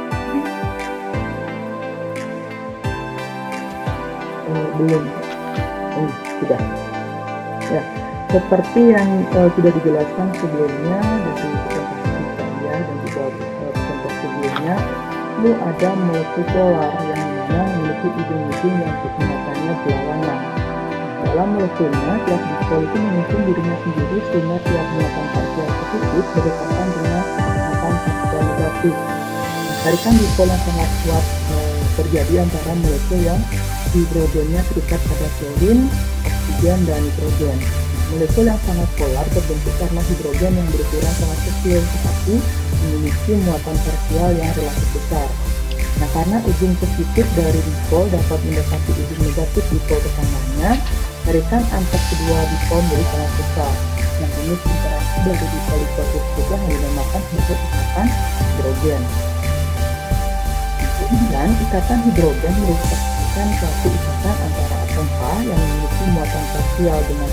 Belum. Oh, sudah. Ya, seperti yang sudah dijelaskan sebelumnya dari presentasi saya dan juga presentasi sebelumnya, itu ada molekul polar yang dimana memiliki ujung-ujung yang kecepatannya berlawanan. Dalam molekulnya, tiap dipol itu mengusung dirinya sendiri sehingga tiap muatan partikel positif berdekatan dengan muatan partikel negatif. Tarikan dipol yang sangat kuat terjadi antara molekul yang hidrogennya terikat pada klorin, oksigen, dan nitrogen. Molekul yang sangat polar terbentuk karena hidrogen yang berukuran sangat kecil tetapi memiliki muatan parsial yang relatif besar. Nah, karena ujung positif dari dipol dapat mendekati ujung negatif dipol tetanganya, tarikan antar kedua dipol menjadi sangat besar. Yang ini interaksi dari dipol-dipol tersebut yang dinamakan sebagai ikatan hidrogen. Kemudian, ikatan hidrogen merupakan suatu ikatan antara atom H yang memiliki muatan parsial dengan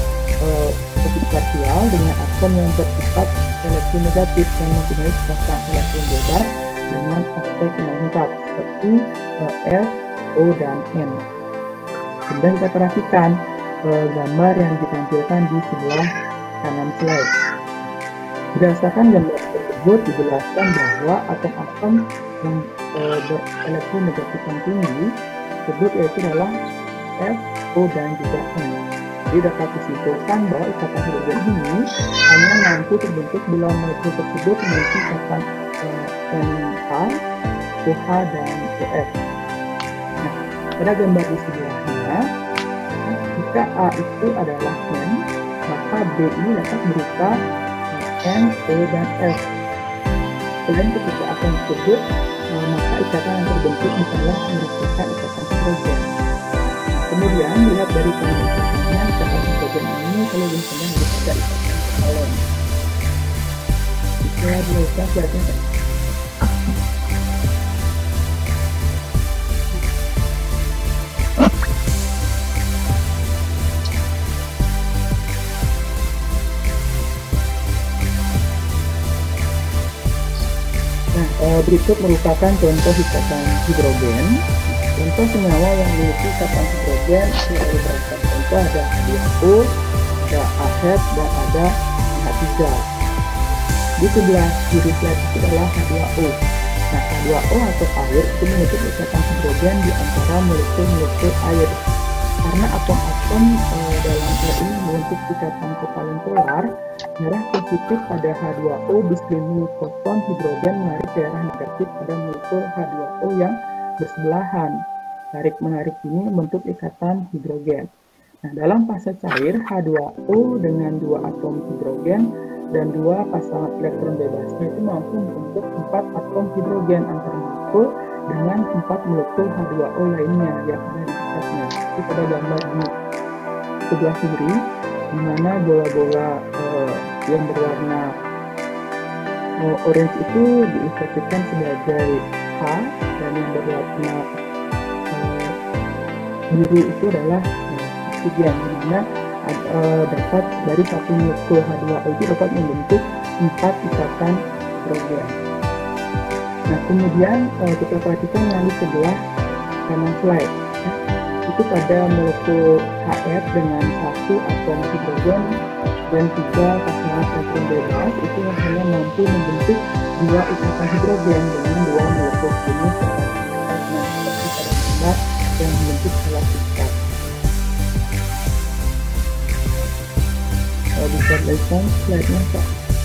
parsial dengan atom yang bersifat elektronegatif yang mempunyai sepasang elektron bebas dengan aspek yang lengkap seperti S, O, dan N. Kemudian kita perhatikan gambar yang ditampilkan di sebelah kanan slide. Berdasarkan gambar tersebut dijelaskan bahwa atom-atom yang berelektronegatif yang tinggi tersebut yaitu adalah S, O, dan juga N. Jadi dapat disimpulkan bahwa ikatan hidrogen ini hanya mampu terbentuk bila molekul tersebut memiliki ikatan NH, OH, dan OF. Nah, pada gambar di sebelahnya, jika A itu adalah N, maka B ini dapat berupa N, O, dan F. Selain ketika atom tersebut, maka ikatan yang terbentuk misalnya merupakan ikatan hidrogen. Kemudian dilihat dari penelitiannya, ikatan hidrogen ini kalau biasanya harus ada ikatan kovalent. Bisa dilakukan slide-nya. Nah, berikut merupakan contoh ikatan hidrogen. Contoh senyawa yang memiliki ikatan hidrogen itu ada beberapa contoh, ada H2O, ada AH, dan ada H3. Di sebelah kiri slide itu adalah H2O. Nah, H2O atau air itu memiliki ikatan hidrogen di antara molekul-molekul air. Karena atom-atom dalam air ini membentuk ikatan kovalen polar, merah positif pada H2O diselimuti proton hidrogen menarik daerah negatif pada molekul H2O yang bersebelahan. tarik-menarik ini membentuk ikatan hidrogen. Nah, dalam fase cair, H2O dengan 2 atom hidrogen dan 2 pasangan elektron bebasnya itu mampu membentuk 4 atom hidrogen antar molekul dengan 4 molekul H2O lainnya yang ada di dekatnya. Itu pada gambar di sebelah kiri, di mana bola-bola yang berwarna orange itu diilustrasikan sebagai H, dan yang berwarna biru itu adalah oksigen, di mana dapat dari satu molekul H2O itu dapat membentuk 4 ikatan hidrogen. Nah, kemudian kita perhatikan yang di sebelah kanan slide. Itu pada molekul HF dengan 1 atom hidrogen dan 3 pasangan elektron bebas itu hanya mampu membentuk 2 ikatan hidrogen dengan 2 molekul jenis nah, seperti pada gambar yang membentuk sebelah ikat. Bisa lihat slide-nya, Pak.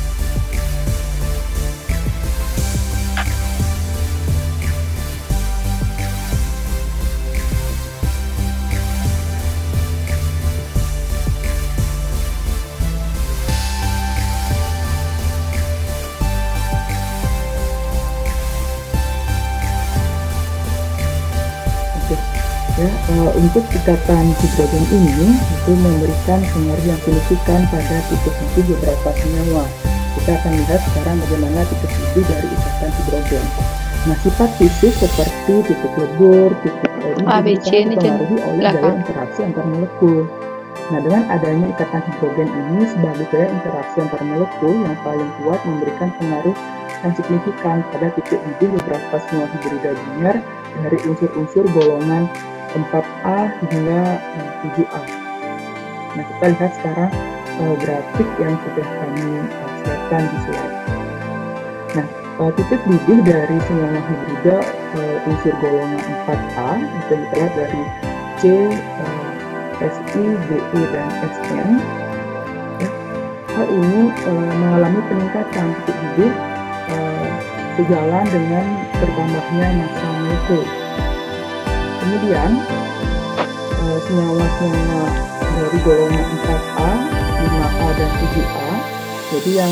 Untuk ikatan hidrogen ini itu memberikan pengaruh yang signifikan pada titik lebih beberapa senyawa. Kita akan lihat sekarang bagaimana titik lebih dari ikatan hidrogen. Nah, sifat fisik seperti titik lebur, titik ini bisa dipengaruhi oleh gaya interaksi antar molekul. Nah, dengan adanya ikatan hidrogen ini sebagai gaya interaksi antar molekul yang paling kuat memberikan pengaruh yang signifikan pada titik lebih beberapa senyawa hidrida biner dari unsur-unsur golongan 4A hingga 7A. Nah, kita lihat sekarang grafik yang sudah kami siapkan di slide. Nah, titik didih dari senyawa hidrida unsur golongan 4A bisa kita lihat dari C, Si, Ge, dan Sn. Hal ini mengalami peningkatan titik didih sejalan dengan bertambahnya massa molekul. Kemudian senyawa-senyawa dari golongan 4A, 5A, dan 7A. Jadi yang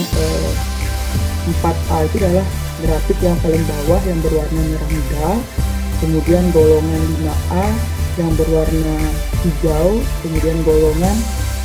4A itu adalah grafik yang paling bawah yang berwarna merah muda. Kemudian golongan 5A yang berwarna hijau. Kemudian golongan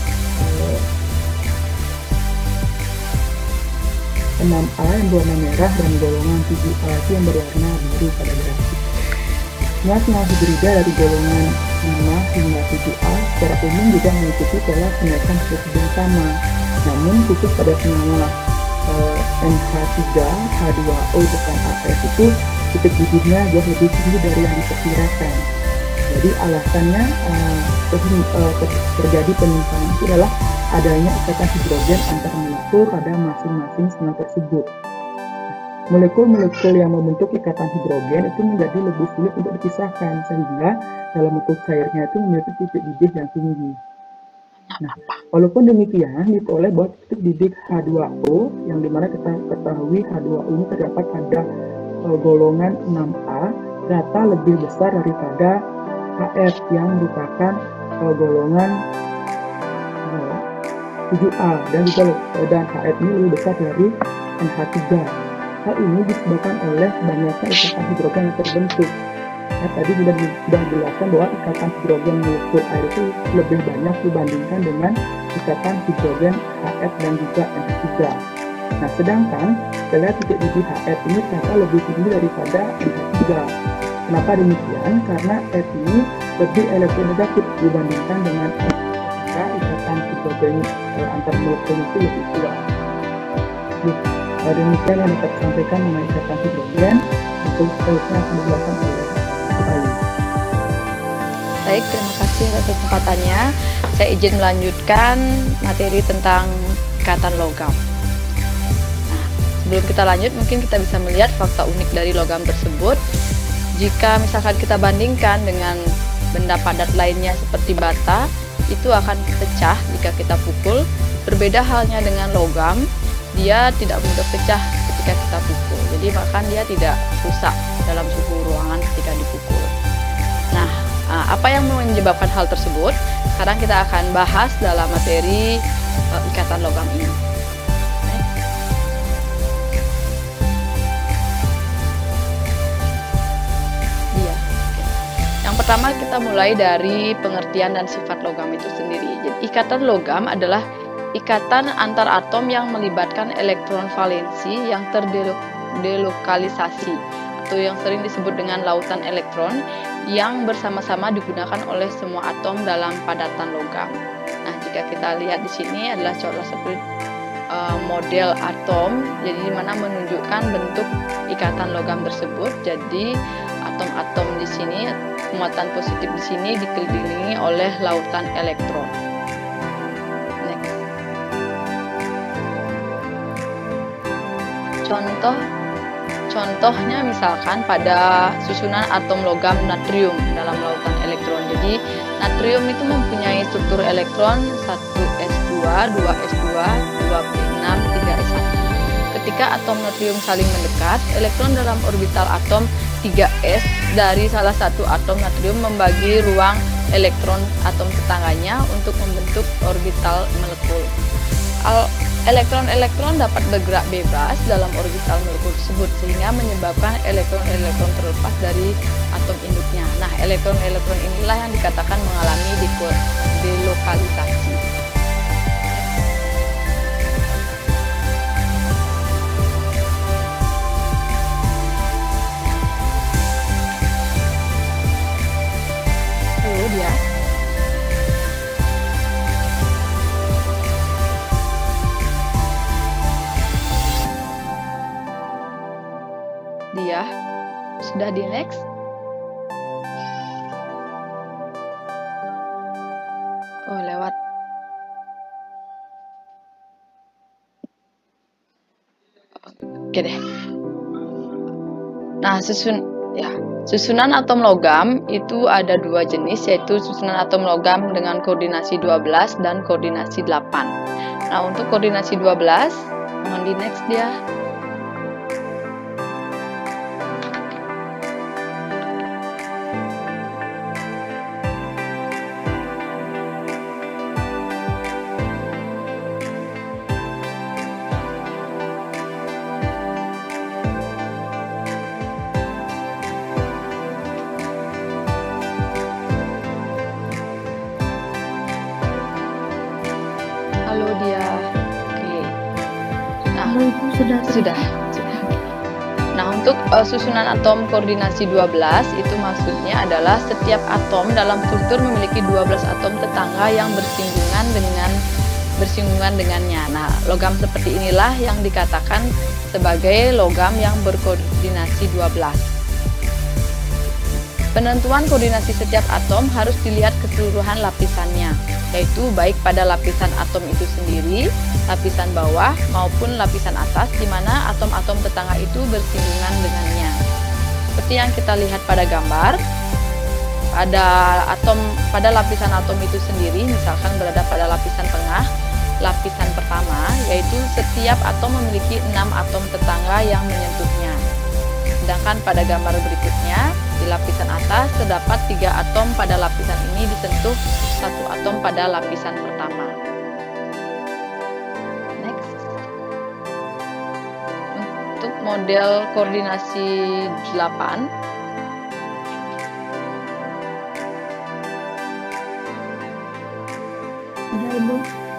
6A yang berwarna merah, dan golongan 7A itu yang berwarna biru pada grafik. Senyawa hidrida dari golongan 5 hingga 7A secara umum juga mengikuti pola kenaikan presiden sama. Namun khusus pada senyawa NH3, H2O, dan AS itu titik didihnya jauh lebih tinggi dari yang diperkirakan. Jadi alasannya terjadi penyimpangan itu adalah adanya ikatan hidrogen antar molekul pada masing-masing senyawa tersebut. Molekul-molekul yang membentuk ikatan hidrogen itu menjadi lebih sulit untuk dipisahkan, sehingga dalam bentuk cairnya itu memiliki titik didih yang tinggi. Nah, walaupun demikian, diperoleh bahwa titik didih H2O, yang dimana kita ketahui H2O ini terdapat pada golongan 6A, ternyata lebih besar daripada HF yang merupakan golongan 7A, dan HF ini lebih besar dari NH3. Hal ini disebabkan oleh banyaknya ikatan hidrogen yang terbentuk. Nah, tadi sudah dijelaskan bahwa ikatan hidrogen molekul air itu lebih banyak dibandingkan dengan ikatan hidrogen HF dan juga NH3. Nah, sedangkan kita lihat titik didih HF ini ternyata lebih tinggi daripada NH3. Kenapa demikian? Karena F ini lebih elektronegatif dibandingkan dengan NH3. Ikatan hidrogen antar molekul itu lebih kuat. Demikian yang dapat disampaikan mengenai ikatan hidrogen. Untuk seterusnya akan dijelaskan oleh Ayu. Baik, terima kasih atas kesempatannya. Saya izin melanjutkan materi tentang ikatan logam. Nah, sebelum kita lanjut, mungkin kita bisa melihat fakta unik dari logam tersebut. Jika misalkan kita bandingkan dengan benda padat lainnya seperti bata, itu akan pecah jika kita pukul. Berbeda halnya dengan logam, dia tidak mudah pecah ketika kita pukul. Jadi bahkan dia tidak rusak dalam suhu ruangan ketika dipukul. Nah, apa yang menyebabkan hal tersebut? Sekarang kita akan bahas dalam materi ikatan logam ini. Yang pertama kita mulai dari pengertian dan sifat logam itu sendiri. Jadi, ikatan logam adalah ikatan antar atom yang melibatkan elektron valensi yang terdelokalisasi atau yang sering disebut dengan lautan elektron yang bersama-sama digunakan oleh semua atom dalam padatan logam. Nah, jika kita lihat di sini adalah contoh seperti model atom, jadi di mana menunjukkan bentuk ikatan logam tersebut. Jadi atom-atom di sini, muatan positif di sini dikelilingi oleh lautan elektron. Next. Contohnya misalkan pada susunan atom logam natrium dalam lautan elektron. Jadi natrium itu mempunyai struktur elektron 1s2, 2s2, 2p6, 3s1. Ketika atom natrium saling mendekat, elektron dalam orbital atom 3s dari salah satu atom natrium membagi ruang elektron atom tetangganya untuk membentuk orbital molekul. Elektron-elektron dapat bergerak bebas dalam orbital molekul tersebut sehingga menyebabkan elektron-elektron terlepas dari atom induknya. Nah, elektron-elektron inilah yang dikatakan mengalami delokalisasi. Dia sudah di next. Oh, lewat. Oke deh. Nah, susunan atom logam itu ada dua jenis, yaitu susunan atom logam dengan koordinasi 12 dan koordinasi 8. Nah, untuk koordinasi 12, mohon di next dia. Halo dia. Oke. Nah, sudah. Nah, untuk susunan atom koordinasi 12 itu maksudnya adalah setiap atom dalam struktur memiliki 12 atom tetangga yang bersinggungan dengannya. Nah, logam seperti inilah yang dikatakan sebagai logam yang berkoordinasi 12. Penentuan koordinasi setiap atom harus dilihat keseluruhan lapisannya, yaitu baik pada lapisan atom itu sendiri, lapisan bawah, maupun lapisan atas, di mana atom-atom tetangga itu bersinggungan dengannya. Seperti yang kita lihat pada gambar, pada lapisan atom itu sendiri, misalkan berada pada lapisan tengah, lapisan pertama, yaitu setiap atom memiliki 6 atom tetangga yang menyentuhnya. Sedangkan pada gambar berikutnya, di lapisan atas terdapat 3 atom pada lapisan ini disentuh 1 atom pada lapisan pertama. Next. Untuk model koordinasi 8, Udah, Ibu.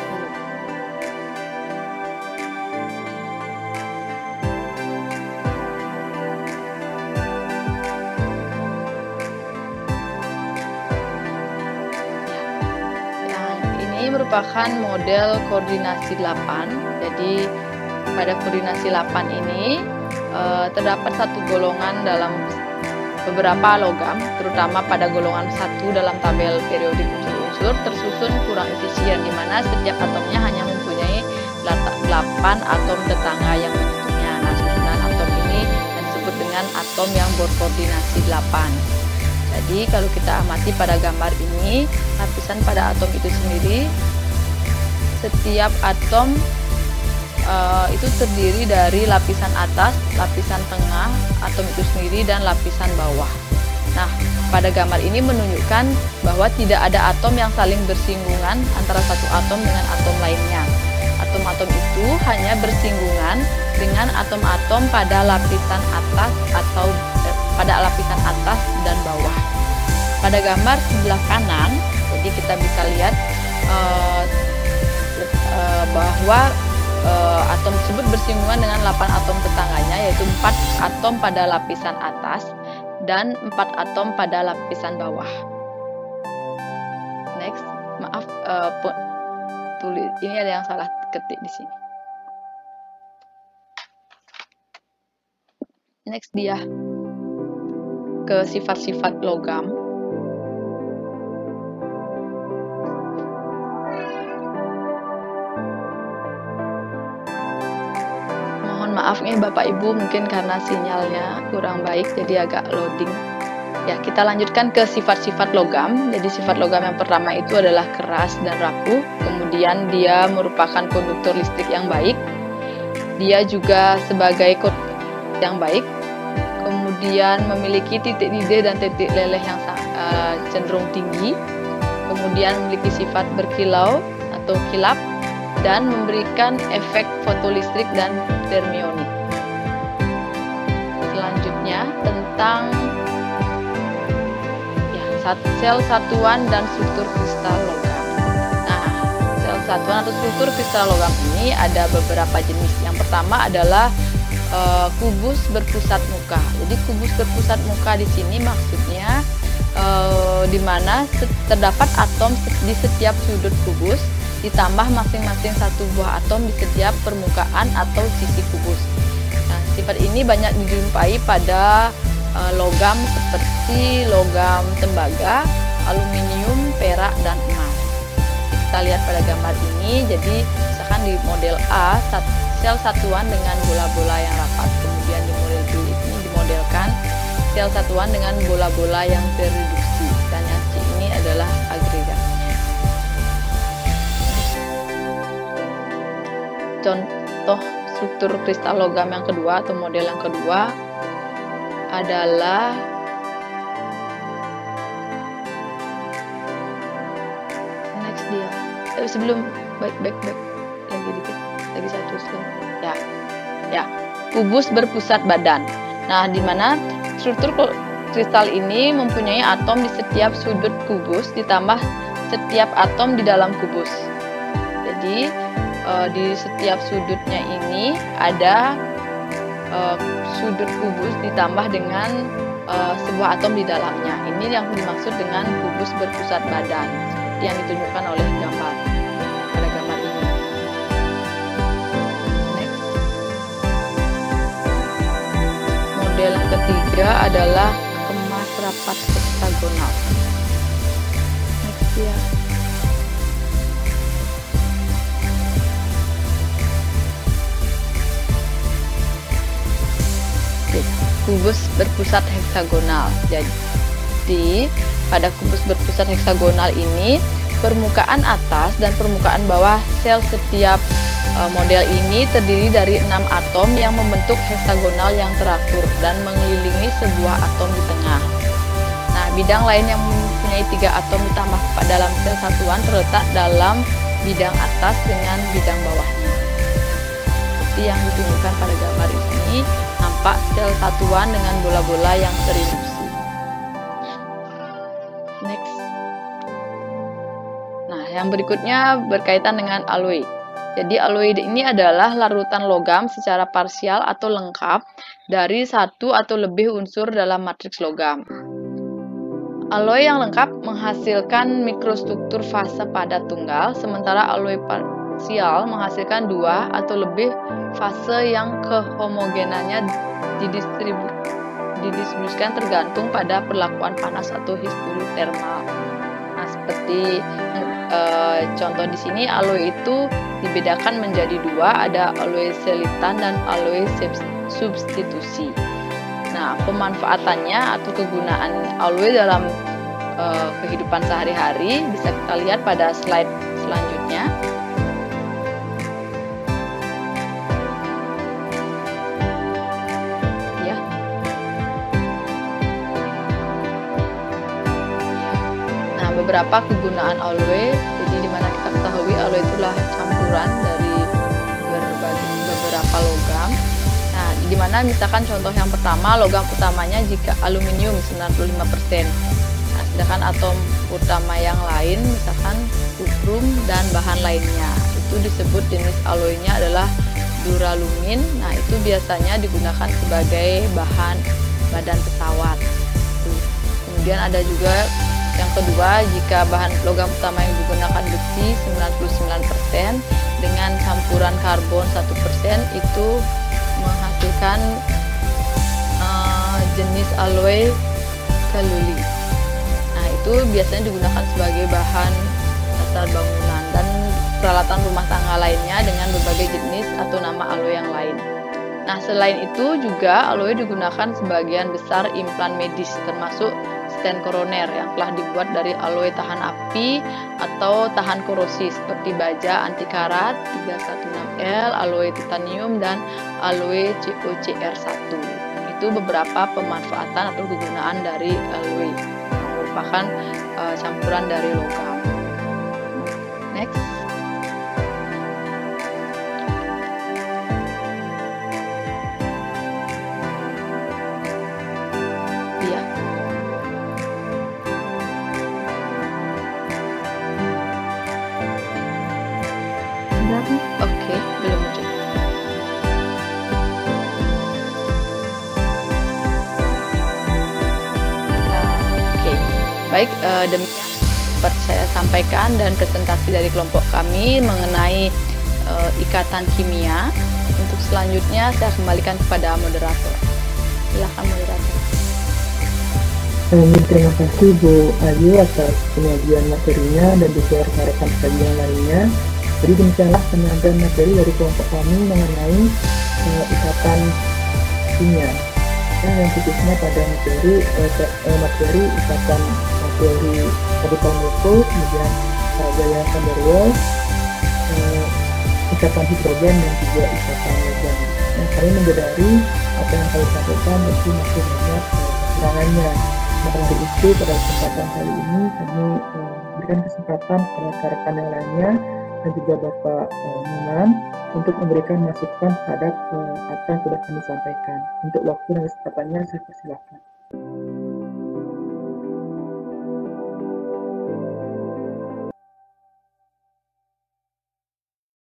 merupakan model koordinasi 8. Jadi pada koordinasi 8 ini terdapat satu golongan dalam beberapa logam, terutama pada golongan 1 dalam tabel periodik unsur-unsur tersusun kurang efisien, di mana setiap atomnya hanya mempunyai 8 atom tetangga yang menyentuhnya. Nah, susunan atom ini disebut dengan atom yang berkoordinasi 8. Jadi kalau kita amati pada gambar ini, lapisan pada atom itu sendiri, setiap atom itu terdiri dari lapisan atas, lapisan tengah, atom itu sendiri, dan lapisan bawah. Nah, pada gambar ini menunjukkan bahwa tidak ada atom yang saling bersinggungan antara satu atom dengan atom lainnya. Atom-atom itu hanya bersinggungan dengan atom-atom pada lapisan atas atau pada lapisan atas dan bawah. Pada gambar sebelah kanan, jadi kita bisa lihat bahwa atom tersebut bersinggungan dengan 8 atom tetangganya, yaitu 4 atom pada lapisan atas dan 4 atom pada lapisan bawah. Next, maaf, tulis ini ada yang salah ketik di sini. Next dia ke sifat-sifat logam. Mohon maaf nih Bapak Ibu, mungkin karena sinyalnya kurang baik jadi agak loading. Ya, kita lanjutkan ke sifat-sifat logam. Jadi sifat logam yang pertama itu adalah keras dan rapuh. Kemudian dia merupakan konduktor listrik yang baik. Dia juga sebagai konduktor yang baik. Kemudian memiliki titik didih dan titik leleh yang cenderung tinggi. Kemudian memiliki sifat berkilau atau kilap dan memberikan efek fotolistrik dan fermionik. Selanjutnya tentang sel satuan dan struktur kristal logam. Nah, sel satuan atau struktur kristal logam ini ada beberapa jenis. Yang pertama adalah kubus berpusat muka. Jadi kubus berpusat muka di sini maksudnya di mana terdapat atom di setiap sudut kubus ditambah masing-masing satu buah atom di setiap permukaan atau sisi kubus. Nah, sifat ini banyak dijumpai pada logam seperti logam tembaga, aluminium, perak, dan emas. Kita lihat pada gambar ini, jadi misalkan di model A, sel satuan dengan bola-bola yang rapat. Kemudian di model B ini dimodelkan sel satuan dengan bola-bola yang terreduksi. Dan yang C ini adalah agregat. Contoh struktur kristal logam yang kedua atau model yang kedua adalah next dia. Sebelum back lagi dikit, lagi satu slide. Ya, kubus berpusat badan. Nah, di mana struktur kristal ini mempunyai atom di setiap sudut kubus ditambah setiap atom di dalam kubus. Jadi di setiap sudutnya ini ada sudut kubus ditambah dengan sebuah atom di dalamnya. Ini yang dimaksud dengan kubus berpusat badan yang ditunjukkan oleh gambar pada gambar ini. Next. Model yang ketiga adalah kemas rapat heksagonal. Next ya. Kubus berpusat heksagonal. Jadi pada kubus berpusat heksagonal ini permukaan atas dan permukaan bawah sel setiap model ini terdiri dari 6 atom yang membentuk heksagonal yang teratur dan mengelilingi sebuah atom di tengah. Nah, bidang lain yang mempunyai 3 atom ditambah dalam sel satuan terletak dalam bidang atas dengan bidang bawahnya. Seperti yang ditunjukkan pada gambar ini, nampak sel satuan dengan bola-bola yang terreduksi. Next. Nah, yang berikutnya berkaitan dengan alloy. Jadi alloy ini adalah larutan logam secara parsial atau lengkap dari satu atau lebih unsur dalam matriks logam. Alloy yang lengkap menghasilkan mikrostruktur fase padat tunggal, sementara alloy parsial menghasilkan 2 atau lebih fase yang kehomogenannya didistribusikan tergantung pada perlakuan panas atau hidrotermal. Nah, seperti contoh di sini alloy itu dibedakan menjadi 2, ada alloy selitan dan alloy substitusi. Nah, pemanfaatannya atau kegunaan alloy dalam kehidupan sehari-hari bisa kita lihat pada slide selanjutnya. beberapa kegunaan alloy. Jadi dimana kita ketahui alloy itulah campuran dari beberapa logam. Nah, dimana misalkan contoh yang pertama, logam utamanya jika aluminium 95%. Nah, sedangkan atom utama yang lain misalkan kukrum dan bahan lainnya, itu disebut jenis alloynya adalah duralumin. Nah, itu biasanya digunakan sebagai bahan badan pesawat. Kemudian ada juga yang kedua, jika bahan logam utama yang digunakan besi 99% dengan campuran karbon 1%, itu menghasilkan jenis alloy kaluli. Nah, itu biasanya digunakan sebagai bahan dasar bangunan dan peralatan rumah tangga lainnya dengan berbagai jenis atau nama alloy yang lain. Nah, selain itu juga alloy digunakan sebagian besar implan medis, termasuk stent koroner yang telah dibuat dari alloy tahan api atau tahan korosi seperti baja anti karat 316L, alloy titanium, dan alloy COCR1. Itu beberapa pemanfaatan atau kegunaan dari alloy yang merupakan campuran dari logam. Next. Iya. Oke, belum muncul. Oke, baik, demikian seperti saya sampaikan dan presentasi dari kelompok kami mengenai ikatan kimia. Untuk selanjutnya saya kembalikan kepada moderator. Silakan moderator. Terima kasih Bu Ayu atas penyajian materinya dan juga rekan-rekan kajian lainnya. Jadi demikianlah penyajian materi dari kelompok kami mengenai ikatan kimia. Yang khususnya pada materi ikatan teori partikel molekul, kemudian gaya van der Waals, ikatan hidrogen dan juga ikatan logam. Nah, kami menyadari apa yang kami sampaikan masih banyak kekurangannya. Maka dari itu pada kesempatan kali ini kami berikan kesempatan kepada rekan-rekan yang lainnya dan juga Bapak Munan untuk memberikan masukan terhadap apa yang sudah kami sampaikan. Untuk waktu dan kesempatannya saya persilakan.